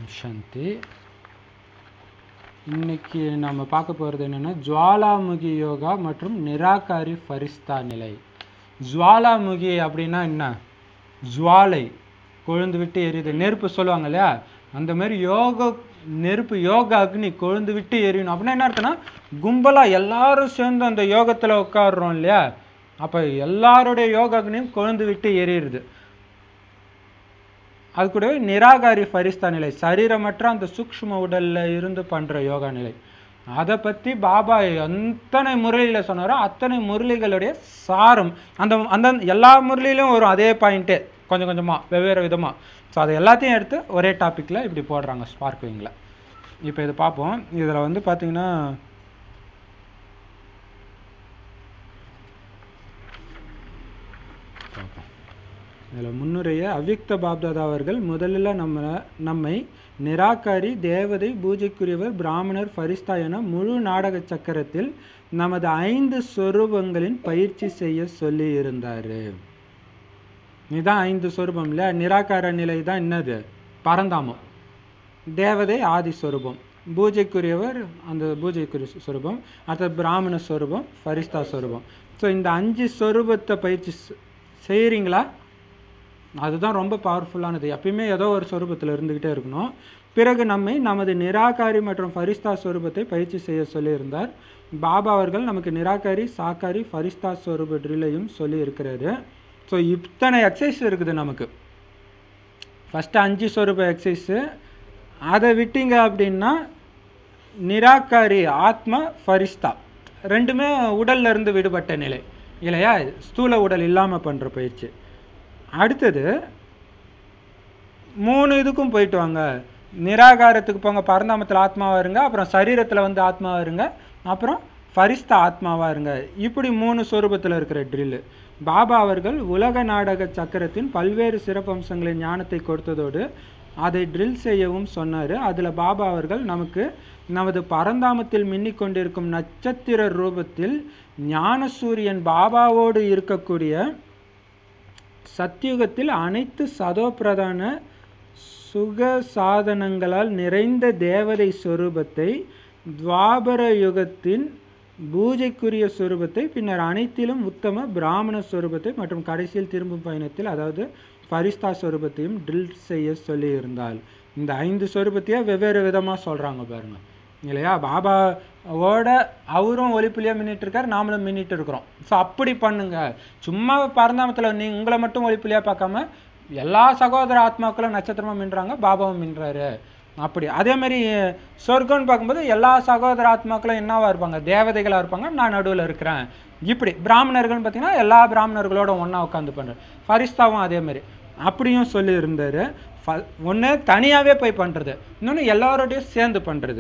சாந்தி. இன்னைக்கு நம்ம பார்க்க போகிறது என்னென்னா ஜுவாலாமுகி யோகா மற்றும் நிராகாரி ஃபரிஸ்தா நிலை. ஜுவாலாமுகி அப்படின்னா என்ன? ஜுவாலை கொழுந்து விட்டு எரியுது, நெருப்பு சொல்லுவாங்க இல்லையா, அந்த மாதிரி நெருப்பு யோக அக்னி கொழுந்து விட்டு எரியணும் அப்படின்னா என்ன அர்த்தம்னா, கும்பலாக எல்லாரும் சேர்ந்து அந்த யோகத்தில் உட்காடுறோம் இல்லையா, அப்போ எல்லாருடைய யோக அக்னியும் கொழுந்து விட்டு எரியுது. அது கூடவே நிராகாரி ஃபரிஸ்தா நிலை, சரீரமற்ற அந்த சூக்ஷ்ம உடல்ல இருந்து பண்ற யோகா நிலை. அதை பத்தி பாபா எத்தனை முரளியில சொன்னாரோ அத்தனை முரளிகளுடைய சாரம் அந்த அந்த எல்லா முரளியிலும் வரும் அதே பாயிண்ட்டே, கொஞ்சம் கொஞ்சமா வெவ்வேறு விதமா. ஸோ அதை எல்லாத்தையும் எடுத்து ஒரே டாபிக்ல இப்படி போடுறாங்க ஸ்பார்க்லிங்ல. இப்போ இது பார்ப்போம். இதுல வந்து பாத்தீங்கன்னா இதில் முன்னுரைய அவ்யக்த பாப்தாதா அவர்கள் முதலில் நம்மை நிராகாரி, தேவதை, பூஜைக்குரியவர், பிராமணர், ஃபரிஸ்தா என முழு நாடக சக்கரத்தில் நமது 5 சொரூபங்களின் பயிற்சி செய்ய சொல்லி இருந்தாரு. இதுதான் 5 சொரூபம் இல்லையா. நிராகார நிலை தான் என்னது? பரந்தாமம். தேவதை ஆதி சொரூபம், பூஜைக்குரியவர் அந்த பூஜைக்குரிய சொரூபம், அடுத்தது பிராமண சொரூபம், ஃபரிஸ்தா சொரூபம். ஸோ இந்த 5 சொரூபத்தை பயிற்சி செய்கிறீங்களா? அதுதான் ரொம்ப பவர்ஃபுல்லானது. எப்பயுமே ஏதோ ஒரு சொரூபத்தில் இருந்துக்கிட்டே இருக்கணும். பிறகு நம்மை நமது நிராகாரி மற்றும் ஃபரிஸ்தா சொரூபத்தை பயிற்சி செய்ய சொல்லியிருந்தார். பாபா அவர்கள் நமக்கு நிராகாரி, சாக்காரி, ஃபரிஸ்தா சொரூப ட்ரில்லையும் சொல்லி இருக்கிறாரு. ஸோ இத்தனை எக்ஸசைஸ் இருக்குது நமக்கு. ஃபஸ்ட்டு 5 சொரூப எக்ஸசைஸு, அதை விட்டீங்க அப்படின்னா நிராகாரி ஆத்மா, ஃபரிஸ்தா ரெண்டுமே உடல்ல இருந்து விடுபட்ட நிலை இல்லையா, ஸ்தூல உடல் இல்லாமல் பண்ணுற பயிற்சி. அடுத்தது 3 இதுக்கும் போயிட்டு வாங்க. நிராகாரத்துக்கு போங்க, பரந்தாமத்தில் ஆத்மாவா இருங்க, அப்புறம் சரீரத்தில் வந்து ஆத்மாவா இருங்க, அப்புறம் ஃபரிஸ்தா ஆத்மாவா இருங்க. இப்படி 3 சொரூபத்தில் இருக்கிற ட்ரில்லு. பாபா அவர்கள் உலக நாடக சக்கரத்தின் பல்வேறு சிறப்பம்சங்களின் ஞானத்தை கொடுத்ததோடு அதை ட்ரில் செய்யவும் சொன்னார். அதில் பாபா அவர்கள் நமக்கு நமது பரந்தாமத்தில் மின்னிக் கொண்டிருக்கும் நட்சத்திர ரூபத்தில் ஞான சூரியன் பாபாவோடு இருக்கக்கூடிய சத்யுகத்தில் அனைத்து சதோபிரதான சுக சாதனங்களால் நிறைந்த தேவதை சொரூபத்தை, துவாபர யுகத்தின் பூஜைக்குரிய சொரூபத்தை, பின்னர் அனைத்திலும் உத்தம பிராமண சொரூபத்தை மற்றும் கடைசியில் திரும்பும் பயணத்தில் அதாவது ஃபரிஸ்தா சொரூபத்தையும் ட்ரில் செய்ய சொல்லி இருந்தால். இந்த 5 சொரூபத்தையே வெவ்வேறு விதமாக சொல்கிறாங்க பாருங்க இல்லையா. பாபாவோட அவரும் ஒளிப்புலியாக மின்னிட்டு இருக்கார், நாமளும் மின்னிட்டு இருக்கிறோம். ஸோ அப்படி பண்ணுங்க. சும்மா பரந்தாமத்தில் உங்களை மட்டும் ஒளிப்புலியாக பார்க்காம எல்லா சகோதர ஆத்மாக்களும் நட்சத்திரமாக மின்றாங்க, பாபாவும் மின்றாரு. அப்படி அதே மாதிரி சொர்க்கம்னு பார்க்கும்போது எல்லா சகோதர ஆத்மாக்களும் என்னவா இருப்பாங்க? தேவதைகளாக இருப்பாங்க, நான் நடுவில் இருக்கிறேன். இப்படி பிராமணர்கள்னு பார்த்தீங்கன்னா எல்லா பிராமணர்களோட ஒன்றா உட்காந்து பண்ணுறேன். ஃபரிஸ்தாவும் அதே மாதிரி அப்படியும் சொல்லி இருந்தார். ஒன்று தனியாகவே போய் பண்ணுறது, இன்னொன்று எல்லாரோடையும் சேர்ந்து பண்ணுறது.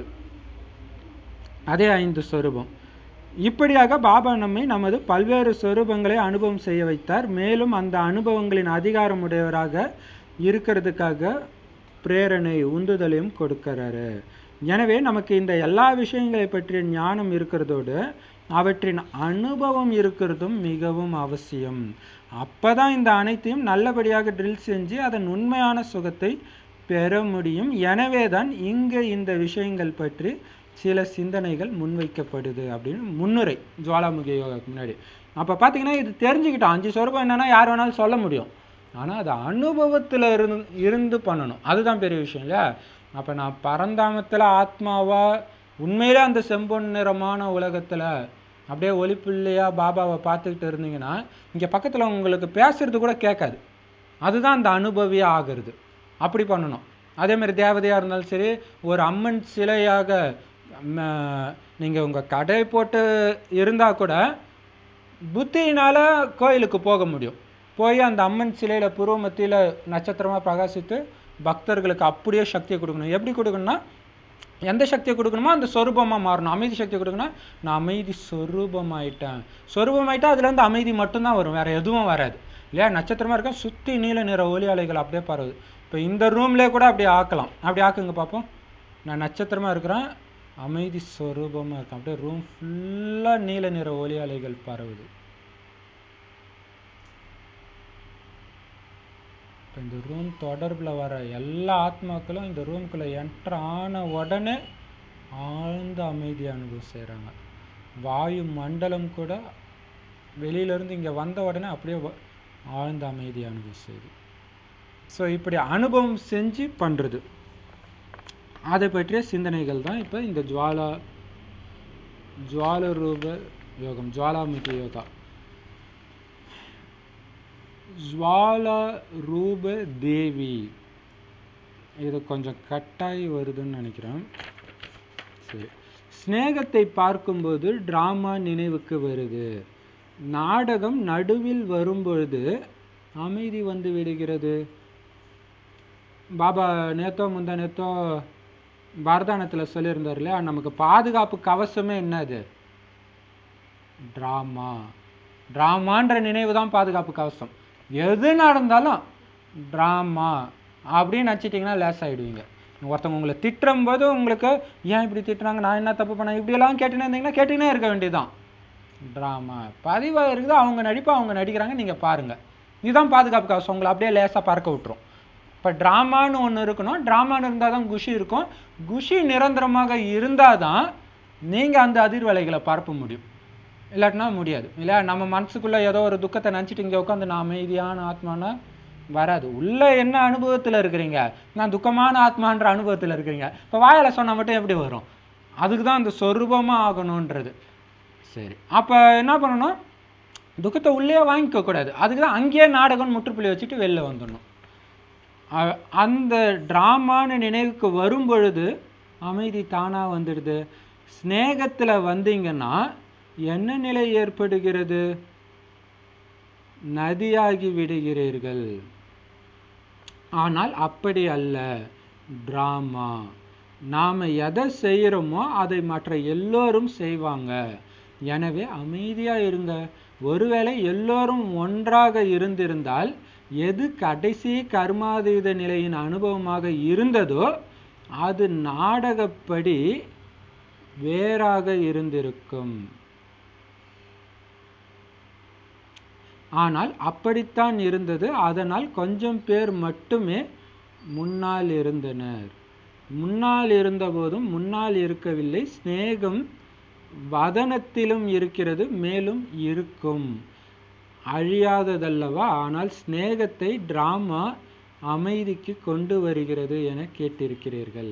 அதே 5 சொரூபம். இப்படியாக பாபா நம்மை நமது பல்வேறு சொரூபங்களை அனுபவம் செய்ய வைத்தார். மேலும் அந்த அனுபவங்களின் அதிகாரம் உடையவராக இருக்கிறதுக்காக பிரேரணை, உந்துதலையும் கொடுக்கிறாரு. எனவே நமக்கு இந்த எல்லா விஷயங்களை பற்றிய ஞானம் இருக்கிறதோடு அவற்றின் அனுபவம் இருக்கிறதும் மிகவும் அவசியம். அப்பதான் இந்த அனைத்தையும் நல்லபடியாக ட்ரில் செஞ்சு அதன் உண்மையான சுகத்தை பெற முடியும். எனவே தான் இங்கே இந்த விஷயங்கள் பற்றி சில சிந்தனைகள் முன்வைக்கப்படுது அப்படின்னு முன்னுரை ஜுவாலாமுகி யோகாவுக்கு முன்னாடி. அப்போ பார்த்தீங்கன்னா இது தெரிஞ்சுக்கிட்டோம். 5 சொரூபம் என்னன்னா யார் வேணாலும் சொல்ல முடியும், ஆனால் அது அனுபவத்தில் இருந்து பண்ணணும். அதுதான் பெரிய விஷயம் இல்லையா. அப்போ நான் பரந்தாமத்தில் ஆத்மாவா உண்மையிலே அந்த செம்பொன் நிறமான உலகத்தில் அப்படியே ஒளிப்பிள்ளையா பாபாவை பார்த்துக்கிட்டு இருந்தீங்கன்னா இங்கே பக்கத்தில் உங்களுக்கு பேசுறது கூட கேட்காது. அதுதான் அந்த அனுபவியாக ஆகிறது. அப்படி பண்ணணும். அதே மாதிரி தேவதையாக இருந்தாலும் சரி, ஒரு அம்மன் சிலையாக நீங்கள் உங்கள் கடை போட்டு இருந்தால் கூட புத்தியினால் கோயிலுக்கு போக முடியும். போய் அந்த அம்மன் சிலையில் புருவ மத்தியில் நட்சத்திரமாக பிரகாசித்து பக்தர்களுக்கு அப்படியே சக்தியை கொடுக்கணும். எப்படி கொடுக்கணும்னா எந்த சக்தியை கொடுக்கணுமோ அந்த சொரூபமாக மாறணும். அமைதி சக்தியை கொடுக்கணும்னா நான் அமைதி சொரூபமாயிட்டேன். சொரூபமாயிட்டா அதுலேருந்து அமைதி மட்டும்தான் வரும், வேறு எதுவும் வராது இல்லையா. நட்சத்திரமாக இருக்க சுற்றி நீல நிற ஒளி அலைகள் அப்படியே பரவுது. இப்போ இந்த ரூம்லேயே கூட அப்படியே ஆக்கலாம். அப்படி ஆக்குங்க பார்ப்போம். நான் நட்சத்திரமாக இருக்கிறேன், அமைதி ஸ்வரூபமாக இருக்கும், அப்படியே ரூம் ஃபுல்லாக நீல நிற ஒளி அலைகள் பரவுது. இந்த ரூம் தொடர்பில் வர எல்லா ஆத்மாக்களும் இந்த ரூம்குள்ளே என்டர் ஆன உடனே ஆழ்ந்த அமைதி அனுபவம் செய்கிறாங்க. வாயு மண்டலம் கூட வெளியிலேருந்து இங்கே வந்த உடனே அப்படியே ஆழ்ந்த அமைதி அனுபவம் செய்யுது. ஸோ இப்படி அனுபவம் செஞ்சு பண்ணுறது, அதை பற்றிய சிந்தனைகள் தான் இப்போ இந்த ஜுவால ரூப யோகம், ஜுவாலாமுகி யோகா. ஜுவாலா ரூப தேவி, இது கொஞ்சம் கட்டாயி வருதுன்னு நினைக்கிறேன். சரி, ஸ்நேகத்தை பார்க்கும்போது டிராமா நினைவுக்கு வருது. நாடகம் நடுவில் வரும்பொழுது அமைதி வந்து விடுகிறது. பாபா நேத்தோ முந்தா நேத்தோ வரதானத்தில் சொல்லியிருந்தார் இல்லையா, நமக்கு பாதுகாப்பு கவசமே என்னது? டிராமா. டிராமான்ற நினைவு தான் பாதுகாப்பு கவசம். எது நடந்தாலும் ட்ராமா அப்படின்னு நினச்சிட்டிங்கன்னா லேஸ் ஆகிடுவீங்க. ஒருத்தவங்க உங்களை திட்டும் போது உங்களுக்கு ஏன் இப்படி திட்டுறாங்க, நான் என்ன தப்பு பண்ணேன், இப்படியெல்லாம் கேட்டுனே இருந்தீங்கன்னா கேட்டுனே இருக்க வேண்டியதுதான். ட்ராமா பதிவாக இருக்குது, அவங்க நடிப்பு அவங்க நடிக்கிறாங்க, நீங்கள் பாருங்கள். இதுதான் பாதுகாப்பு கவசம், உங்களை அப்படியே லேசாக பார்க்க விட்டுரும். இப்போ ட்ராமான்னு ஒன்று இருக்கணும். ட்ராமான்னு இருந்தால் தான் குஷி இருக்கும். குஷி நிரந்தரமாக இருந்தால் தான் நீங்கள் அந்த அதிர்வலைகளை பரப்ப முடியும், இல்லாட்டினா முடியாது இல்லையா. நம்ம மனசுக்குள்ளே ஏதோ ஒரு துக்கத்தை நினச்சிட்டு இங்கே உட்காந்து நான் அமைதியான ஆத்மானா வராது. உள்ள என்ன அனுபவத்தில் இருக்கிறீங்க, நான் துக்கமான ஆத்மான்ற அனுபவத்தில் இருக்கிறீங்க. இப்போ வாயால் சொன்னால் மட்டும் எப்படி வரும்? அதுக்கு தான் அந்த சொரூபமாக ஆகணுன்றது. சரி, அப்போ என்ன பண்ணணும்? துக்கத்தை உள்ளே வாங்கிக்க கூடாது. அதுக்கு தான் அங்கேயே நாடகம் முற்றுப்புள்ளி வச்சுட்டு வெளில வந்துடணும். அந்த ட்ராமான்னு நினைவுக்கு வரும் பொழுது அமைதி தானாக வந்துடுது. ஸ்நேகத்தில் வந்தீங்கன்னா என்ன நிலை ஏற்படுகிறது? நதியாகி விடுகிறீர்கள். ஆனால் அப்படி அல்ல. டிராமா, நாம் எதை செய்கிறோமோ அதை மற்ற எல்லோரும் செய்வாங்க. எனவே அமைதியாக இருங்க. ஒருவேளை எல்லோரும் ஒன்றாக இருந்திருந்தால் எது கடைசி கர்மாதீத நிலையின் அனுபவமாக இருந்ததோ அது நாடகப்படி வேறாக இருந்திருக்கும். ஆனால் அப்படித்தான் இருந்தது. அதனால் கொஞ்சம் பேர் மட்டுமே முன்னால் இருந்தனர். முன்னால் இருந்தபோதும் முன்னால் இருக்கவில்லை. ஸ்நேகம் வதனத்திலும் இருக்கிறது, மேலும் இருக்கும், அழியாததல்லவா. ஆனால் ஸ்நேகத்தை டிராமா அமைதிக்கு கொண்டு வருகிறது என கேட்டிருக்கிறீர்கள்.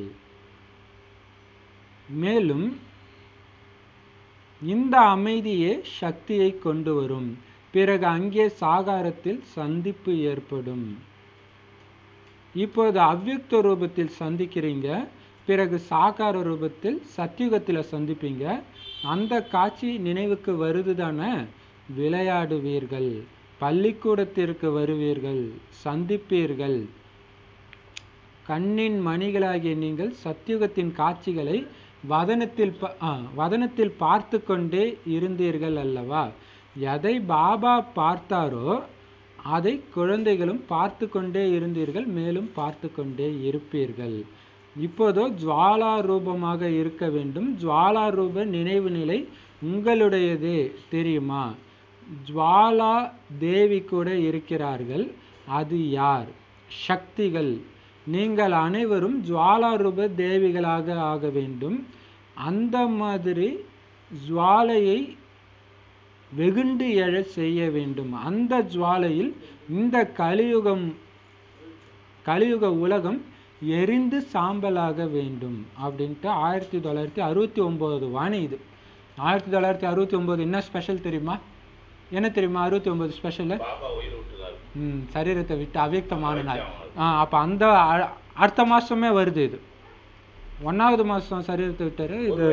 மேலும் இந்த அமைதியே சக்தியை கொண்டு வரும். பிறகு அங்கே சாகாரத்தில் சந்திப்பு ஏற்படும். இப்போது அவ்யுக்த ரூபத்தில் சந்திக்கிறீங்க, பிறகு சாகார ரூபத்தில் சத்தியுகத்தில் சந்திப்பீங்க. அந்த காட்சி நினைவுக்கு வருது தானே? விளையாடுவீர்கள், பள்ளிக்கூடத்திற்கு வருவீர்கள், சந்திப்பீர்கள். கண்ணின் மணிகளாகிய நீங்கள் சத்தியுகத்தின் காட்சிகளை வதனத்தில் பார்த்து கொண்டே இருந்தீர்கள் அல்லவா. எதை பாபா பார்த்தாரோ அதை குழந்தைகளும் பார்த்து கொண்டே இருந்தீர்கள், மேலும் பார்த்து கொண்டே இருப்பீர்கள். இப்போதோ ஜுவாலா ரூபமாக இருக்க வேண்டும். ஜுவாலா ரூப நினைவு நிலை உங்களுடையதே, தெரியுமா? ஜுவாலா தேவி கூட இருக்கிறார்கள். அது யார்? சக்திகள். நீங்கள் அனைவரும் ஜுவாலா ரூப தேவிகளாக ஆக வேண்டும். அந்த மாதிரி ஜுவாலையை வெகுண்டு எழ செய்ய வேண்டும். அந்த ஜுவாலையில் இந்த கலியுக உலகம் எரிந்து சாம்பலாக வேண்டும் அப்படின்ட்டு 1969 வாணி இது. 1969 என்ன ஸ்பெஷல் தெரியுமா? என்ன தெரியுமா 69 ஸ்பெஷல்? சரீரத்தை விட்டு அவ்யக்தமான நாள். அப்போ அந்த அடுத்த மாதமே வருது. இது 1வது மாதம் சரீரத்தை விட்டாரு. இது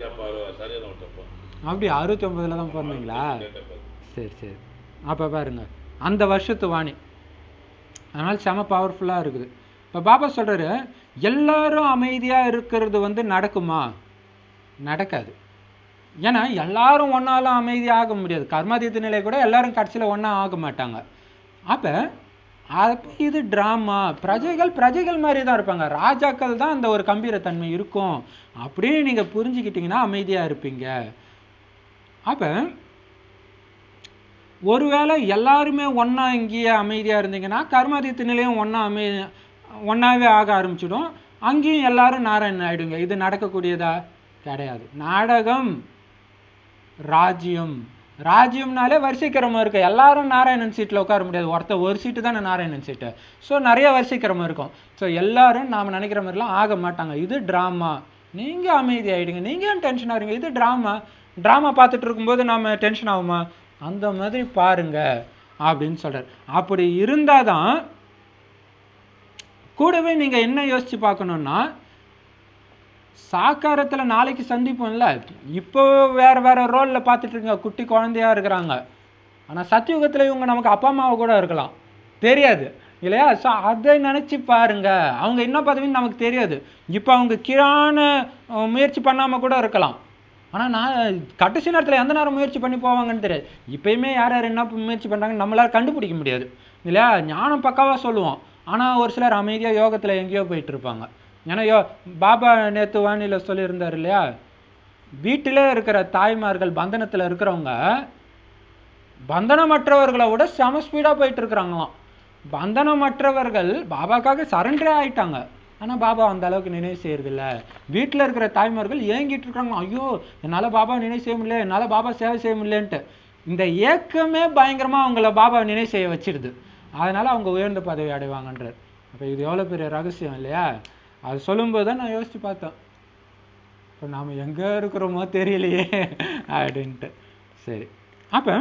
அப்படி 69 தான் பிறந்தீங்களா? சரி சரி. அப்போ பாருங்க, அந்த வருஷத்து வாணி. அதனால் செம பவர்ஃபுல்லாக இருக்குது. இப்போ பாபா சொல்கிறாரு, எல்லாரும் அமைதியாக இருக்கிறது நடக்குமா? நடக்காது. ஏன்னா எல்லாரும் ஒன்றாலும் அமைதியாக முடியாது. கர்மாதீத நிலை கூட எல்லாரும் கடைசியில் ஒன்றா ஆக மாட்டாங்க. அப்போ இது ட்ராமா. பிரஜைகள் மாதிரி தான் இருப்பாங்க. ராஜாக்கள் தான் அந்த ஒரு கம்பீரத்தன்மை இருக்கும் அப்படின்னு நீங்கள் புரிஞ்சுக்கிட்டீங்கன்னா அமைதியாக இருப்பீங்க. அப்போ ஒருவேளை எல்லாருமே ஒன்றா இங்கேயே அமைதியாக இருந்தீங்கன்னா கர்மாதித்த நிலையம் ஒன்றாவே ஆக ஆரம்பிச்சிடும். அங்கேயும் எல்லாரும் நாராயணன் ஆயிடுங்க. இது நடக்கக்கூடியதா கிடையாது. நாடகம் ராஜ்யம், ராஜ்யம்னாலே வரிசைக்கிரமம் இருக்கு. எல்லாரும் நாராயணன் சீட்டில் உட்கார முடியாது. ஒருத்தர் ஒரு சீட்டு தானே நாராயணன் சீட்டு. ஸோ நிறைய வரிசைக்கிரமம் இருக்கும். ஸோ எல்லாரும் நாம் நினைக்கிற மாதிரிலாம் ஆக மாட்டாங்க. இது ட்ராமா. நீங்கள் அமைதி ஆகிடுங்க. நீங்கள் ஏன் டென்ஷன் ஆகிறீங்க? இது ட்ராமா. ட்ராமா பார்த்துட்டு இருக்கும்போது நாம் டென்ஷன் ஆகுமா? அந்த மாதிரி பாருங்க அப்படின்னு சொல்கிறார். அப்படி இருந்தால் தான் கூடவே நீங்கள் என்ன யோசித்து பார்க்கணுன்னா, சாக்காரத்தில் நாளைக்கு சந்திப்போம்ல, இப்போ வேற வேற ரோலில் பார்த்துட்டு இருங்க, குட்டி குழந்தையா இருக்கிறாங்க. ஆனால் சத்தியுகத்தில் இவங்க நமக்கு அப்பா அம்மாவை கூட இருக்கலாம், தெரியாது இல்லையா? ஸோ அதை நினச்சி பாருங்க. அவங்க என்ன பதவின்னு நமக்கு தெரியாது. இப்போ அவங்க கீழான முயற்சி பண்ணாமல் கூட இருக்கலாம். ஆனால் நான் கடைசி நேரத்தில் எந்த நேரம் முயற்சி பண்ணி போவாங்கன்னு தெரியாது. இப்பயுமே யார் யார் என்ன முயற்சி பண்ணுறாங்கன்னு நம்மளால் கண்டுபிடிக்க முடியாது இல்லையா? ஞானம் பக்காவாக சொல்லுவோம். ஆனால் ஒரு சிலர் அமைதியாக யோகத்தில் எங்கேயோ போயிட்டு இருப்பாங்க. ஏன்னா பாபா நேற்று வானியில் சொல்லியிருந்தார் இல்லையா, வீட்டிலே இருக்கிற தாய்மார்கள் பந்தனத்தில் இருக்கிறவங்க பந்தனமற்றவர்களை விட செம ஸ்பீடாக போயிட்டு இருக்கிறாங்களாம். பந்தனமற்றவர்கள் பாபாக்காக சரண்டரே ஆயிட்டாங்க. ஆனால் பாபா அந்த அளவுக்கு நினைவு செய்யறதில்ல. வீட்டில் இருக்கிற தாய்மார்கள் ஏங்கிட்டு இருக்காங்க, ஐயோ என்னால் பாபா நினைவு செய்ய முடியல, என்னால் பாபா சேவை செய்ய முடியலன்ட்டு. இந்த ஏக்கமே பயங்கரமாக அவங்கள பாபா நினைவு செய்ய வச்சிருது. அதனால அவங்க உயர்ந்த பதவி அடைவாங்கன்றார். அப்போ இது எவ்வளோ பெரிய ரகசியம் இல்லையா? அது சொல்லும்போது தான் நான் யோசித்து பார்த்தேன், இப்போ நாம் எங்கே இருக்கிறோமோ தெரியலையே அப்படின்ட்டு. சரி, அப்போ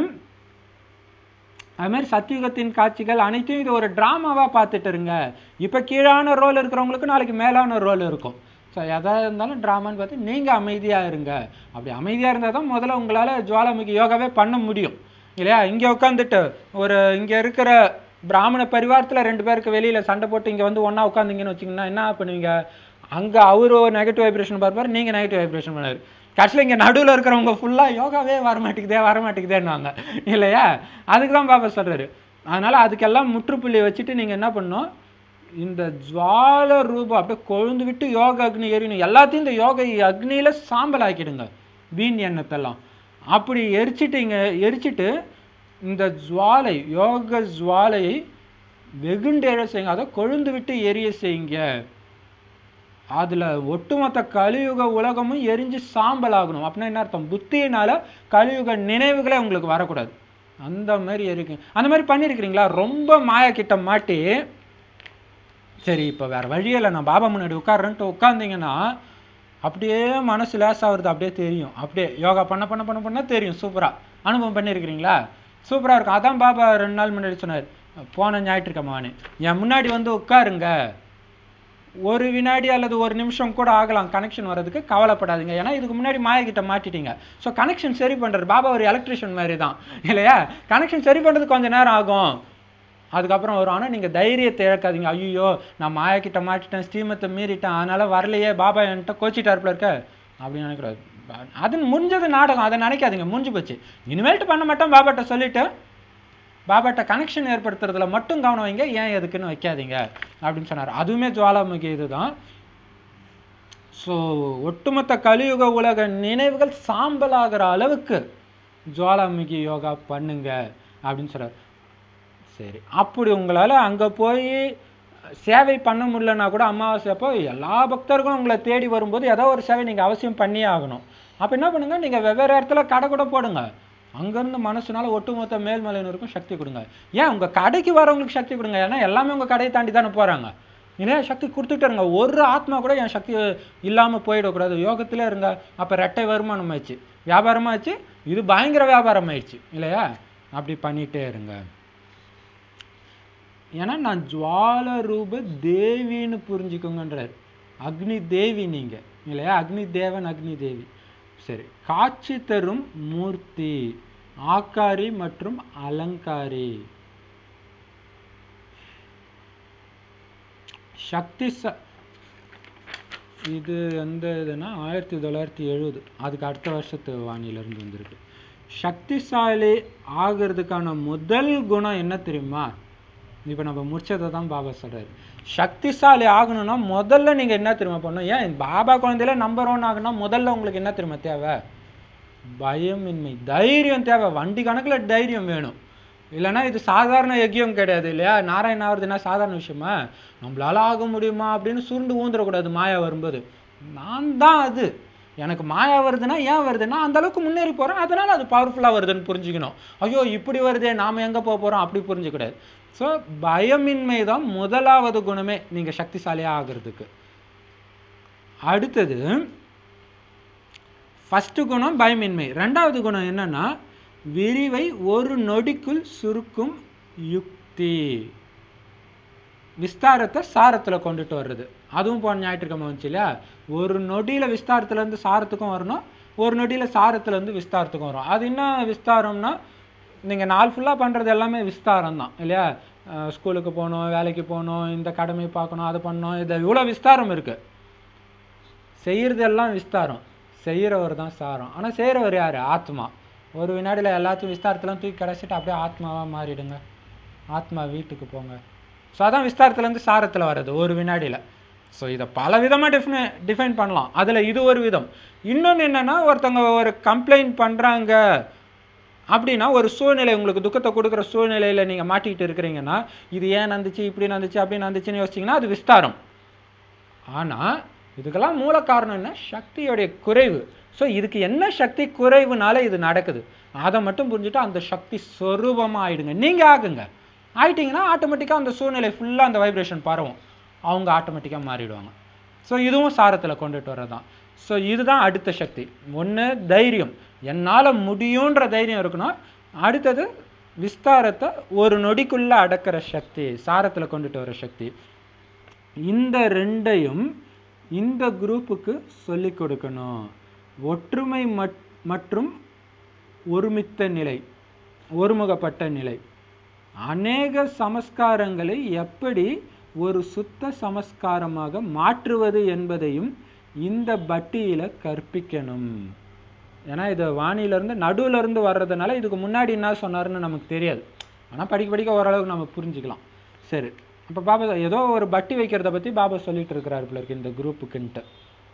அது மாதிரி சத்தியுகத்தின் காட்சிகள் அனைத்தையும் இது ஒரு ட்ராமாவாக பார்த்துட்டு இருங்க. இப்போ கீழான ரோல் இருக்கிறவங்களுக்கு நாளைக்கு மேலான ரோல் இருக்கும். ஸோ எதாக இருந்தாலும் ட்ராமான்னு பார்த்து நீங்கள் அமைதியாக இருங்க. அப்படி அமைதியாக இருந்தால் தான் முதல்ல உங்களால் ஜுவாலாமுகி யோகாவே பண்ண முடியும் இல்லையா? இங்கே உட்காந்துட்டு இங்கே இருக்கிற பிராமண பரிவாரத்தில் 2 பேருக்கு வெளியில் சண்டை போட்டு இங்கே வந்து ஒன்றா உட்காந்திங்கன்னு வச்சிங்கன்னா என்ன பண்ணுவீங்க? அங்கே அவர் நெகட்டிவ் வைப்ரேஷன் பார்ப்பார், நீங்கள் நெகட்டிவ் வைப்ரேஷன் பண்ணார். கடைசியில் இங்கே நடுவில் இருக்கிறவங்க ஃபுல்லாக யோகாவே வரமாட்டேங்குதேன்னாங்க இல்லையா? அதுக்கு தான் பாபா சொல்கிறாரு. அதனால் அதுக்கெல்லாம் முற்றுப்புள்ளி வச்சுட்டு நீங்கள் என்ன பண்ணணும், இந்த ஜுவால ரூபம் அப்படியே கொழுந்து விட்டு யோக அக்னி எரியணும். எல்லாத்தையும் இந்த யோக அக்னியில் சாம்பல் ஆக்கிடுங்க, வீண் எண்ணத்தெல்லாம். அப்படி எரிச்சிட்டு இந்த ஜுவாலை, யோக ஜுவாலையை வெகுண்டு எழ செய்யுங்க. அதை கொழுந்து விட்டு எரிய செய்யுங்க. அதில் ஒட்டுமொத்த கலியுக உலகமும் எரிஞ்சு சாம்பல் ஆகணும். அப்படின்னா என்ன அர்த்தம்? புத்தியினால கலியுக நினைவுகளே உங்களுக்கு வரக்கூடாது. அந்த மாதிரி இருக்கு. அந்த மாதிரி பண்ணியிருக்கிறீங்களா? ரொம்ப மாயா கிட்ட மாட்டி, சரி இப்போ வேற வழியில் நான் பாபா முன்னாடி உட்கார்றேன்ட்டு உட்கார்ந்தீங்கன்னா அப்படியே மனசு லேசாகிறது அப்படியே தெரியும். அப்படியே யோகா பண்ண பண்ண பண்ண பண்ண தெரியும். சூப்பராக அனுபவம் பண்ணியிருக்கிறீங்களா? சூப்பராக இருக்கும். அதான் பாபா 2 நாள் முன்னாடி சொன்னார், போன ஞாயிற்றுக்கிழமை என் முன்னாடி வந்து உட்காருங்க, 1 வினாடி அல்லது 1 நிமிஷம் கூட ஆகலாம் கனெக்ஷன் வர்றதுக்கு, கவலைப்படாதீங்க. ஏன்னா இதுக்கு முன்னாடி மாயக்கிட்ட மாட்டிட்டீங்க. ஸோ கனெக்ஷன் சரி பண்ணுறது பாபா ஒரு எலக்ட்ரிஷியன் மாதிரி தான் இல்லையா? கனெக்ஷன் சரி பண்ணுறதுக்கு கொஞ்சம் நேரம் ஆகும், அதுக்கப்புறம் வரும். ஆனால் நீங்கள் தைரியத்தை இழக்காதீங்க. ஐயோ நான் மாயக்கிட்ட மாட்டிட்டேன், ஸ்ரீமத்தை மீறிட்டேன், அதனால் வரலையே, பாபா என்கிட்ட கோச்சிட்டாருப்பில் இருக்க அப்படின்னு நினைக்கிறாரு. அது முடிஞ்சது நாடகம், அதை நினைக்காதீங்க, முடிஞ்சு போச்சு. இனிமேல்ட்டு பண்ண மாட்டோம் பாபாட்ட சொல்லிவிட்டு பாபாட்ட கனெக்ஷன் ஏற்படுத்துறதுல மட்டும் கவனம் வைங்க, ஏன் எதுக்குன்னு வைக்காதீங்க அப்படின்னு சொன்னார். அதுவுமே ஜுவாலாமுகி இதுதான். ஸோ ஒட்டுமொத்த கலியுக உலக நினைவுகள் சாம்பல் ஆகிற அளவுக்கு ஜுவாலாமுகி யோகா பண்ணுங்க அப்படின்னு சொல்கிறார். சரி, அப்படி உங்களால் அங்கே போய் சேவை பண்ண முடியலன்னா கூட அமாவாசை அப்போ எல்லா பக்தர்களும் உங்களை தேடி வரும்போது ஏதோ ஒரு சேவை நீங்கள் அவசியம் பண்ணியே ஆகணும். அப்போ என்ன பண்ணுங்க, நீங்கள் வெவ்வேறு இடத்துல கடை கூட போடுங்க. அங்கேருந்து மனசுனால ஒட்டுமொத்த மேல்மலையினருக்கும் சக்தி கொடுங்க. ஏன் உங்கள் கடைக்கு வரவங்களுக்கு சக்தி கொடுங்க, ஏன்னா எல்லாமே உங்கள் கடையை தாண்டி தானே போகிறாங்க இல்லையா? சக்தி கொடுத்துட்டு இருங்க. ஒரு ஆத்மா கூட என் சக்தி இல்லாமல் போயிடக்கூடாது. யோகத்திலே இருங்க. அப்போ ரெட்டை வருமானம் ஆயிடுச்சு, வியாபாரமாகிடுச்சு, இது பயங்கர வியாபாரம் ஆயிடுச்சு இல்லையா? அப்படி பண்ணிகிட்டே இருங்க. ஏன்னா நான் ஜுவால ரூப தேவின்னு புரிஞ்சுக்கோங்கன்றார். அக்னி தேவி நீங்கள் இல்லையா? அக்னி தேவன், அக்னி தேவி. சரி, காட்சி தரும் மூர்த்தி, ஆக்காரி மற்றும் அலங்காரி. சக்தி இது எந்த இதுன்னா 1970, அதுக்கு அடுத்த வருஷத்து வானிலிருந்து வந்திருக்கு. சக்திசாலி ஆகிறதுக்கான முதல் குணம் என்ன தெரியுமா? இப்போ நம்ம முடிச்சதை தான் பாபா சொல்கிறார். சக்திசாலி ஆகணும்னா முதல்ல நீங்கள் என்ன தெரியுமா பண்ணணும்? ஏன் பாபா குழந்தையில நம்பர் 1 ஆகணும்னா முதல்ல உங்களுக்கு என்ன தெரியுமா தேவை? பயமின்மை, தைரியம் தேவை. வண்டி கணக்கில் தைரியம் வேணும். இல்லைன்னா இது சாதாரண யஜ்யம் கிடையாது இல்லையா? நாராயண ஆவறதுன்னா சாதாரண விஷயமா? நம்மளால ஆக முடியுமா அப்படின்னு சுருண்டு ஊந்துடக்கூடாது மாயா வரும்போது. நான் தான் அது, எனக்கு மாயா வருதுன்னா ஏன் வருதுன்னா அந்த அளவுக்கு முன்னேறி போகிறேன், அதனால் அது பவர்ஃபுல்லாக வருதுன்னு புரிஞ்சுக்கணும். ஐயோ இப்படி வருதே நாம் எங்கே போக போகிறோம் அப்படி புரிஞ்சுக்கூடாது. ஸோ பயமின்மை தான் முதலாவது குணமே நீங்கள் சக்திசாலியாக ஆகிறதுக்கு. அடுத்தது ஃபஸ்ட்டு குணம் பயமின்மை. ரெண்டாவது குணம் என்னன்னா விரிவை ஒரு நொடிக்குள் சுருக்கும் யுக்தி. விஸ்தாரத்தை சாரத்தில் கொண்டுட்டு வர்றது. அதுவும் போன ஞாயிற்றுக்கிழமை வந்துச்சு இல்லையா? ஒரு நொடியில் விஸ்தாரத்துலேருந்து சாரத்துக்கும் வரணும், ஒரு நொடியில் சாரத்துலேருந்து விஸ்தாரத்துக்கும் வரும். அது என்ன விஸ்தாரம்னா நீங்கள் நாள் ஃபுல்லாக பண்ணுறது எல்லாமே விஸ்தாரம் தான் இல்லையா? ஸ்கூலுக்கு போகணும், வேலைக்கு போகணும், இந்த கடமை பார்க்கணும், அதை பண்ணணும், இதில் இவ்வளோ விஸ்தாரம் இருக்குது. செய்கிறது எல்லாம் விஸ்தாரம், செய்கிறவர் தான் சாரம். ஆனால் செய்கிறவர் யார்? ஆத்மா. ஒரு வினாடியில் எல்லாத்தையும் விஸ்தாரத்தெல்லாம் தூக்கி கிடச்சிட்டு அப்படியே ஆத்மாவாக மாறிடுங்க, ஆத்மா வீட்டுக்கு போங்க. ஸோ அதான் விஸ்தாரத்துலேருந்து சாரத்தில் வர்றது ஒரு வினாடியில். ஸோ இதை பல விதமாக டிஃபைன் பண்ணலாம். அதில் இது ஒரு விதம். இன்னொன்று என்னென்னா, ஒருத்தவங்க ஒரு கம்ப்ளைண்ட் பண்ணுறாங்க அப்படின்னா, ஒரு சூழ்நிலை உங்களுக்கு துக்கத்தை கொடுக்குற சூழ்நிலையில் நீங்கள் மாட்டிக்கிட்டு இருக்கிறீங்கன்னா, இது ஏன் நடந்துச்சு, இப்படி நடந்துச்சு, அப்படி நடந்துச்சுன்னு யோசிச்சிங்கன்னா அது விஸ்தாரம். ஆனால் இதுக்கெல்லாம் மூல காரணம் என்ன? சக்தியோடைய குறைவு. ஸோ இதுக்கு என்ன சக்தி குறைவுனால இது நடக்குது, அதை மட்டும் புரிஞ்சுட்டு அந்த சக்தி சொரூபமாக ஆயிடுங்க. நீங்கள் ஆகுங்க, ஆயிட்டீங்கன்னா ஆட்டோமேட்டிக்காக அந்த சூழ்நிலை ஃபுல்லாக அந்த வைப்ரேஷன் பரவும், அவங்க ஆட்டோமேட்டிக்காக மாறிடுவாங்க. ஸோ இதுவும் சாரத்தில் கொண்டுட்டு வர்றது தான். ஸோ இதுதான் அடுத்த சக்தி. ஒன்று தைரியம், என்னால் முடியுன்ற தைரியம் இருக்கணும். அடுத்தது விஸ்தாரத்தை ஒரு நொடிக்குள்ளே அடக்கிற சக்தி, சாரத்தில் கொண்டுட்டு வர சக்தி. இந்த ரெண்டையும் இந்த குரூப்புக்கு சொல்லிக் கொடுக்கணும். ஒற்றுமை மற்றும் ஒருமித்த நிலை, ஒருமுகப்பட்ட நிலை. அநேக சமஸ்காரங்களை எப்படி ஒரு சுத்த சமஸ்காரமாக மாற்றுவது என்பதையும் இந்த பட்டியல கற்பிக்கணும். ஏன்னா இது வானிலிருந்து நடுவிலிருந்து வர்றதுனால இதுக்கு முன்னாடி என்ன சொன்னாருன்னு நமக்கு தெரியாது. ஆனால் படிக்க படிக்க ஓரளவுக்கு நம்ம புரிஞ்சுக்கலாம். சரி, அப்போ பாபா ஏதோ ஒரு பட்டி வைக்கிறத பற்றி பாபா சொல்லிட்டு இருக்கிறாரு போல இருக்கு இந்த குரூப்புக்குன்ட்டு.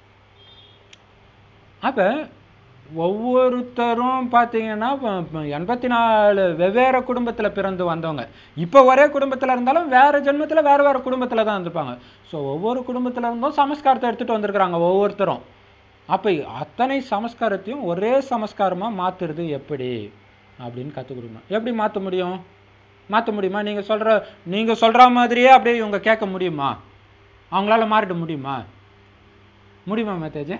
அப்போ ஒவ்வொருத்தரும் பார்த்தீங்கன்னா 84 வெவ்வேறு குடும்பத்தில் பிறந்து வந்தவங்க. இப்போ ஒரே குடும்பத்தில் இருந்தாலும் வேறு ஜென்மத்தில் வேறு வேறு குடும்பத்தில் தான் இருந்திருப்பாங்க. ஸோ ஒவ்வொரு குடும்பத்தில் இருந்தும் சமஸ்காரத்தை எடுத்துகிட்டு வந்திருக்கிறாங்க ஒவ்வொருத்தரும். அப்போ அத்தனை சமஸ்காரத்தையும் ஒரே சமஸ்காரமாக மாற்றுறது எப்படி அப்படின்னு கற்றுக் கொடுக்கணும். எப்படி மாற்ற முடியும்? மாற்ற முடியுமா? நீங்கள் சொல்கிற மாதிரியே அப்படியே இவங்க கேட்க முடியுமா? அவங்களால மாறிட முடியுமா? முடியுமா மேத்தேஜ்?